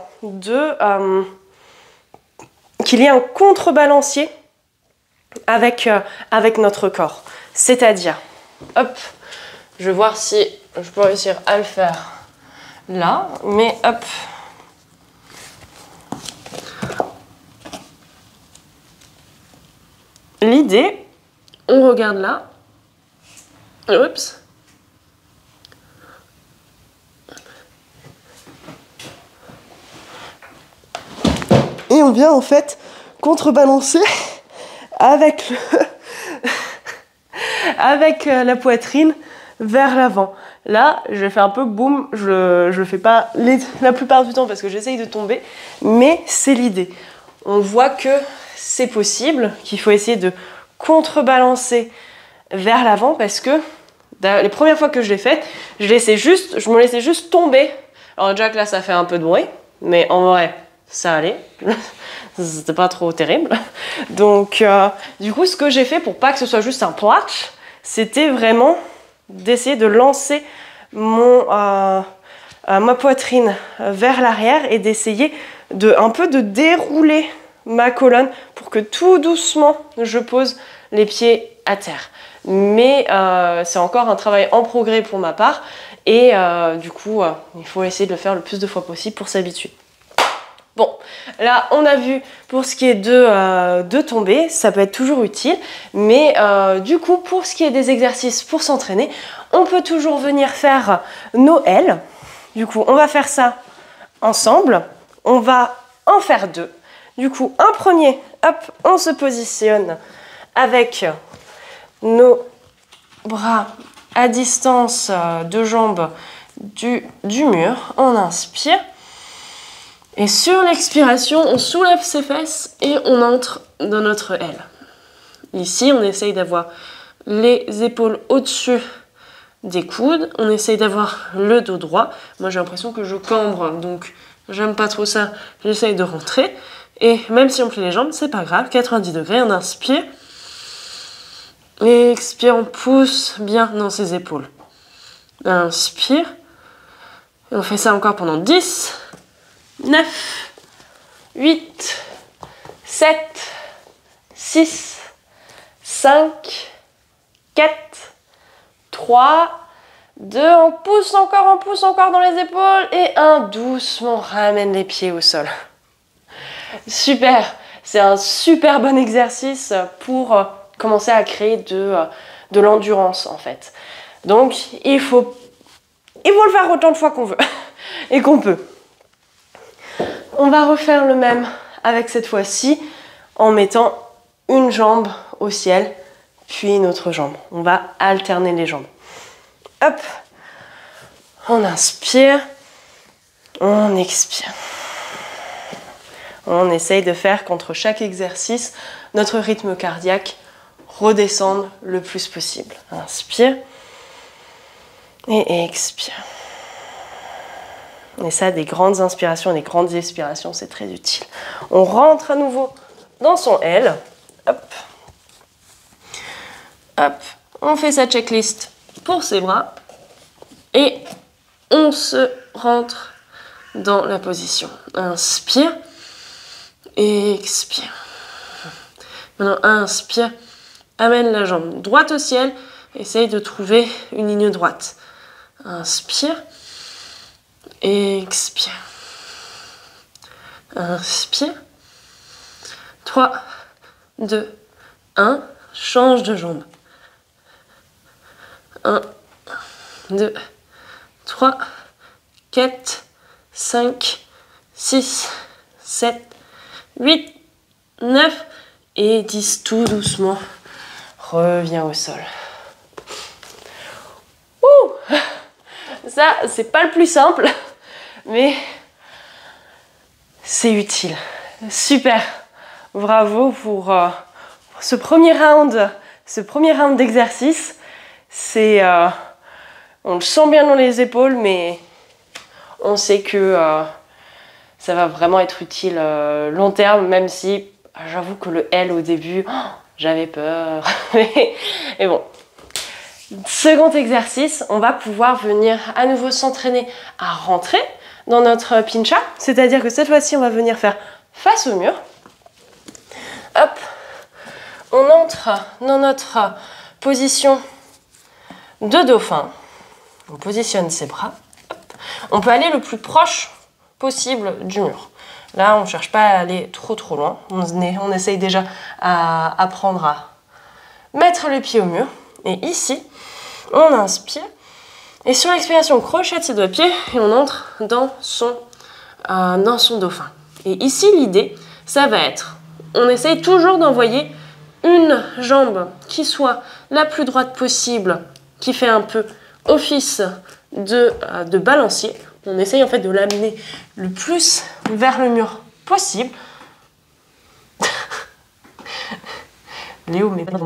qu'il y ait un contrebalancier avec notre corps. C'est-à-dire, hop, je vais voir si je peux réussir à le faire là, mais hop. L'idée, on regarde là. Oups. Et on vient en fait contrebalancer avec la poitrine vers l'avant. Là, je fais un peu boum, je fais pas la plupart du temps parce que j'essaye de tomber, mais c'est l'idée. On voit que c'est possible, qu'il faut essayer de contrebalancer vers l'avant parce que les premières fois que je l'ai fait, je me laissais juste tomber. Alors déjà que là, ça fait un peu de bruit, mais en vrai, ça allait. C'était pas trop terrible. Donc, du coup, ce que j'ai fait pour pas que ce soit juste un platch, c'était vraiment d'essayer de lancer ma poitrine vers l'arrière et d'essayer un peu de dérouler ma colonne pour que tout doucement, je pose les pieds à terre. Mais c'est encore un travail en progrès pour ma part et du coup, il faut essayer de le faire le plus de fois possible pour s'habituer. Bon, là, on a vu pour ce qui est de tomber, ça peut être toujours utile, mais du coup, pour ce qui est des exercices pour s'entraîner, on peut toujours venir faire nos L. Du coup, on va faire ça ensemble. On va en faire deux. Du coup, un premier, hop, on se positionne avec nos bras à distance de jambes du mur. On inspire. Et sur l'expiration, on soulève ses fesses et on entre dans notre L. Ici, on essaye d'avoir les épaules au-dessus des coudes. On essaye d'avoir le dos droit. Moi, j'ai l'impression que je cambre, donc j'aime pas trop ça. J'essaye de rentrer. Et même si on plie les jambes, c'est pas grave. 90 degrés, on inspire. Et expire, on pousse bien dans ses épaules. Inspire. Et on fait ça encore pendant 10, 9, 8, 7, 6, 5, 4, 3, 2, on pousse encore dans les épaules et 1, doucement, ramène les pieds au sol. Super, c'est un super bon exercice pour commencer à créer de l'endurance en fait. Donc, il faut le faire autant de fois qu'on veut et qu'on peut. On va refaire le même avec cette fois-ci en mettant une jambe au ciel, puis une autre jambe. On va alterner les jambes. Hop, on inspire, on expire. On essaye de faire qu'entre chaque exercice, notre rythme cardiaque redescende le plus possible. Inspire et expire. Et ça, des grandes inspirations et des grandes expirations, c'est très utile. On rentre à nouveau dans son L. Hop. Hop. On fait sa checklist pour ses bras. Et on se rentre dans la position. Inspire. Et expire. Maintenant, inspire. Amène la jambe droite au ciel. Essaye de trouver une ligne droite. Inspire. Expire. Inspire. 3, 2, 1. Change de jambe. 1, 2, 3, 4, 5, 6, 7, 8, 9 et 10. Tout doucement. Reviens au sol. Ouh! Ça, c'est pas le plus simple, mais c'est utile. Super. Bravo pour ce premier round d'exercice. On le sent bien dans les épaules, mais on sait que ça va vraiment être utile long terme, même si j'avoue que le L au début, j'avais peur. Mais bon. Second exercice, on va pouvoir venir à nouveau s'entraîner à rentrer dans notre pincha, c'est-à-dire que cette fois-ci, on va venir faire face au mur. Hop, on entre dans notre position de dauphin. On positionne ses bras. Hop. On peut aller le plus proche possible du mur. Là, on ne cherche pas à aller trop loin. On essaye déjà à apprendre à mettre les pieds au mur. Et ici, on inspire. Et sur l'expiration, on crochette ses doigts de pied et on entre dans son dauphin. Et ici, l'idée, ça va être, on essaye toujours d'envoyer une jambe qui soit la plus droite possible, qui fait un peu office de balancier. On essaye en fait de l'amener le plus vers le mur possible. Léo, mais pas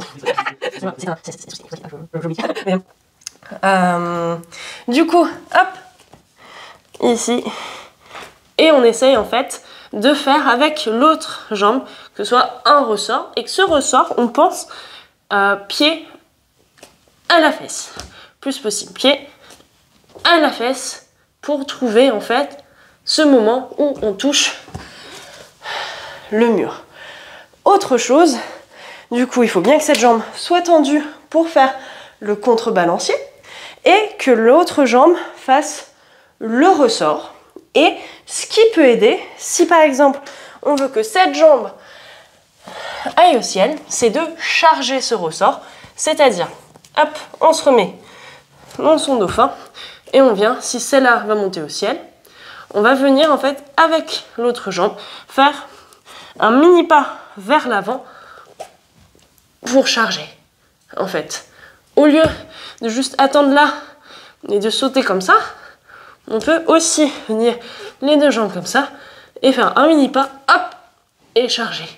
du coup, hop, ici, et on essaye en fait de faire avec l'autre jambe que ce soit un ressort et que ce ressort, on pense pied à la fesse, plus possible, pied à la fesse pour trouver en fait ce moment où on touche le mur. Autre chose. Du coup, il faut bien que cette jambe soit tendue pour faire le contrebalancier et que l'autre jambe fasse le ressort. Et ce qui peut aider, si par exemple, on veut que cette jambe aille au ciel, c'est de charger ce ressort. C'est-à-dire, hop, on se remet dans son dauphin et on vient, si celle-là va monter au ciel, on va venir en fait avec l'autre jambe faire un mini pas vers l'avant pour charger, en fait. Au lieu de juste attendre là et de sauter comme ça, on peut aussi venir les deux jambes comme ça et faire un mini pas, hop, et charger.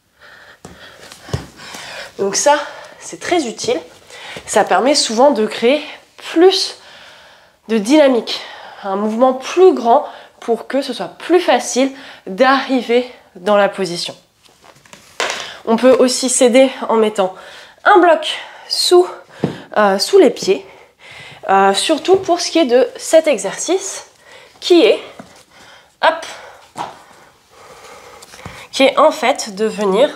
Donc ça, c'est très utile. Ça permet souvent de créer plus de dynamique, un mouvement plus grand pour que ce soit plus facile d'arriver dans la position. On peut aussi s'aider en mettant un bloc sous les pieds, surtout pour ce qui est de cet exercice qui est, hop, qui est en fait de venir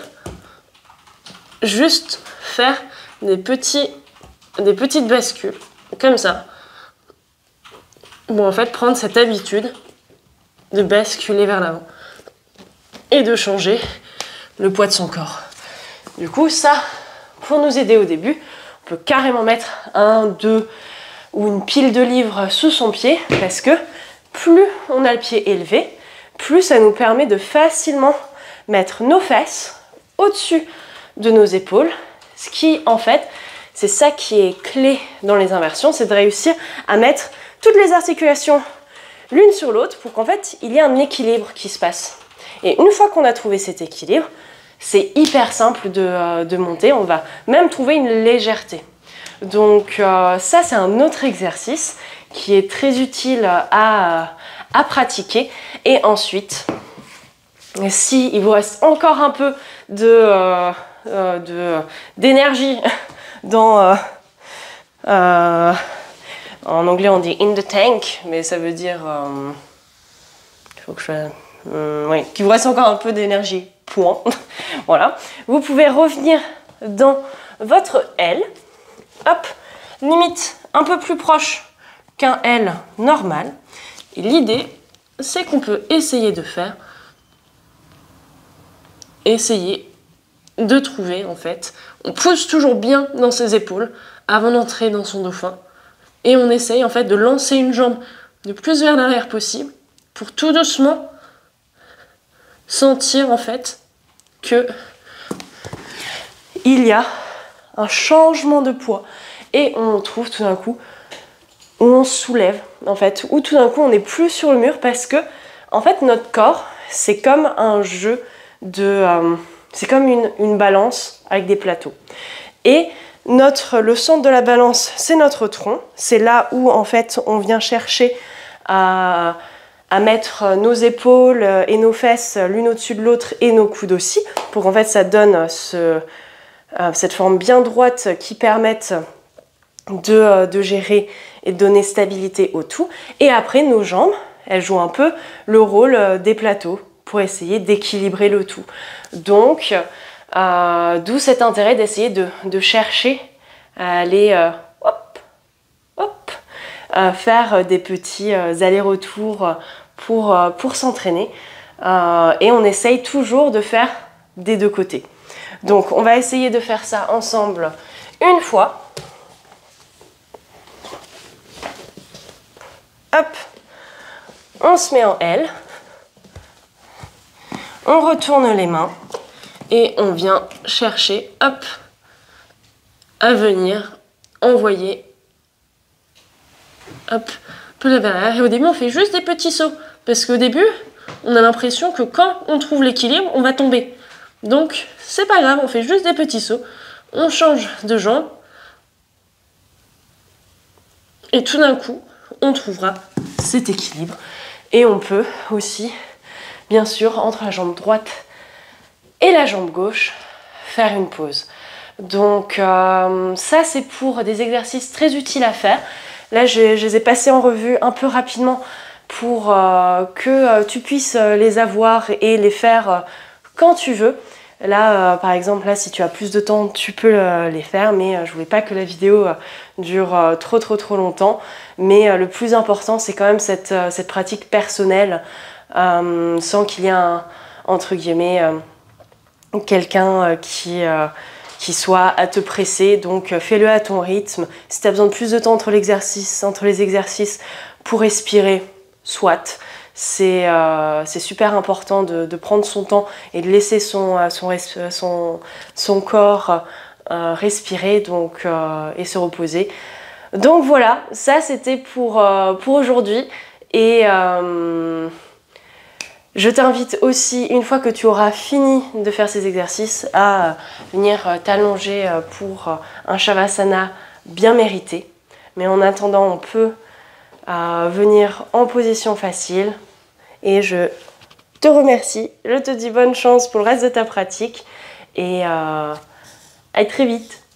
juste faire des petites bascules, comme ça. Bon, en fait, prendre cette habitude de basculer vers l'avant et de changer le poids de son corps. Du coup, ça, pour nous aider au début, on peut carrément mettre 1, 2, ou une pile de livres sous son pied, parce que plus on a le pied élevé, plus ça nous permet de facilement mettre nos fesses au-dessus de nos épaules, ce qui en fait, c'est ça qui est clé dans les inversions, c'est de réussir à mettre toutes les articulations l'une sur l'autre pour qu'en fait, il y ait un équilibre qui se passe. Et une fois qu'on a trouvé cet équilibre, c'est hyper simple de monter, on va même trouver une légèreté. Donc ça, c'est un autre exercice qui est très utile à pratiquer. Et ensuite, si il vous reste encore un peu d'énergie dans... en anglais, on dit in the tank, mais ça veut dire... il faut que oui, qu'il vous reste encore un peu d'énergie, point. Voilà. Vous pouvez revenir dans votre L. Hop, limite un peu plus proche qu'un L normal. Et l'idée, c'est qu'on peut essayer de trouver en fait. On pousse toujours bien dans ses épaules avant d'entrer dans son dauphin. Et on essaye en fait de lancer une jambe le plus vers l'arrière possible pour tout doucement sentir en fait que il y a un changement de poids et on trouve tout d'un coup où on se soulève en fait, où tout d'un coup on n'est plus sur le mur parce que en fait notre corps c'est comme un jeu de c'est comme une balance avec des plateaux et le centre de la balance c'est notre tronc, c'est là où en fait on vient chercher à mettre nos épaules et nos fesses l'une au-dessus de l'autre et nos coudes aussi pour qu'en fait ça donne cette forme bien droite qui permette de gérer et de donner stabilité au tout. Et après, nos jambes, elles jouent un peu le rôle des plateaux pour essayer d'équilibrer le tout. Donc, d'où cet intérêt d'essayer de chercher à aller faire des petits allers-retours pour s'entraîner. Et on essaye toujours de faire des deux côtés. Donc, on va essayer de faire ça ensemble une fois. Hop, on se met en L. On retourne les mains et on vient chercher, hop, à venir envoyer, hop, un peu vers l'arrière. Et au début, on fait juste des petits sauts parce qu'au début, on a l'impression que quand on trouve l'équilibre, on va tomber. Donc, c'est pas grave, on fait juste des petits sauts. On change de jambe. Et tout d'un coup, on trouvera cet équilibre. Et on peut aussi, bien sûr, entre la jambe droite et la jambe gauche, faire une pause. Donc, ça, c'est pour des exercices très utiles à faire. Là, je les ai passés en revue un peu rapidement pour que tu puisses les avoir et les faire quand tu veux. Là, par exemple, là, si tu as plus de temps, tu peux les faire, mais je voulais pas que la vidéo dure trop longtemps. Mais le plus important, c'est quand même cette pratique personnelle, sans qu'il y ait entre guillemets, quelqu'un qui soit à te presser. Donc, fais-le à ton rythme. Si tu as besoin de plus de temps entre les exercices pour respirer, soit. C'est super important de prendre son temps et de laisser son corps respirer donc, et se reposer. Donc voilà, ça c'était pour aujourd'hui. Et je t'invite aussi, une fois que tu auras fini de faire ces exercices, à venir t'allonger pour un Shavasana bien mérité. Mais en attendant, on peut venir en position facile. Et je te remercie, je te dis bonne chance pour le reste de ta pratique et à très vite.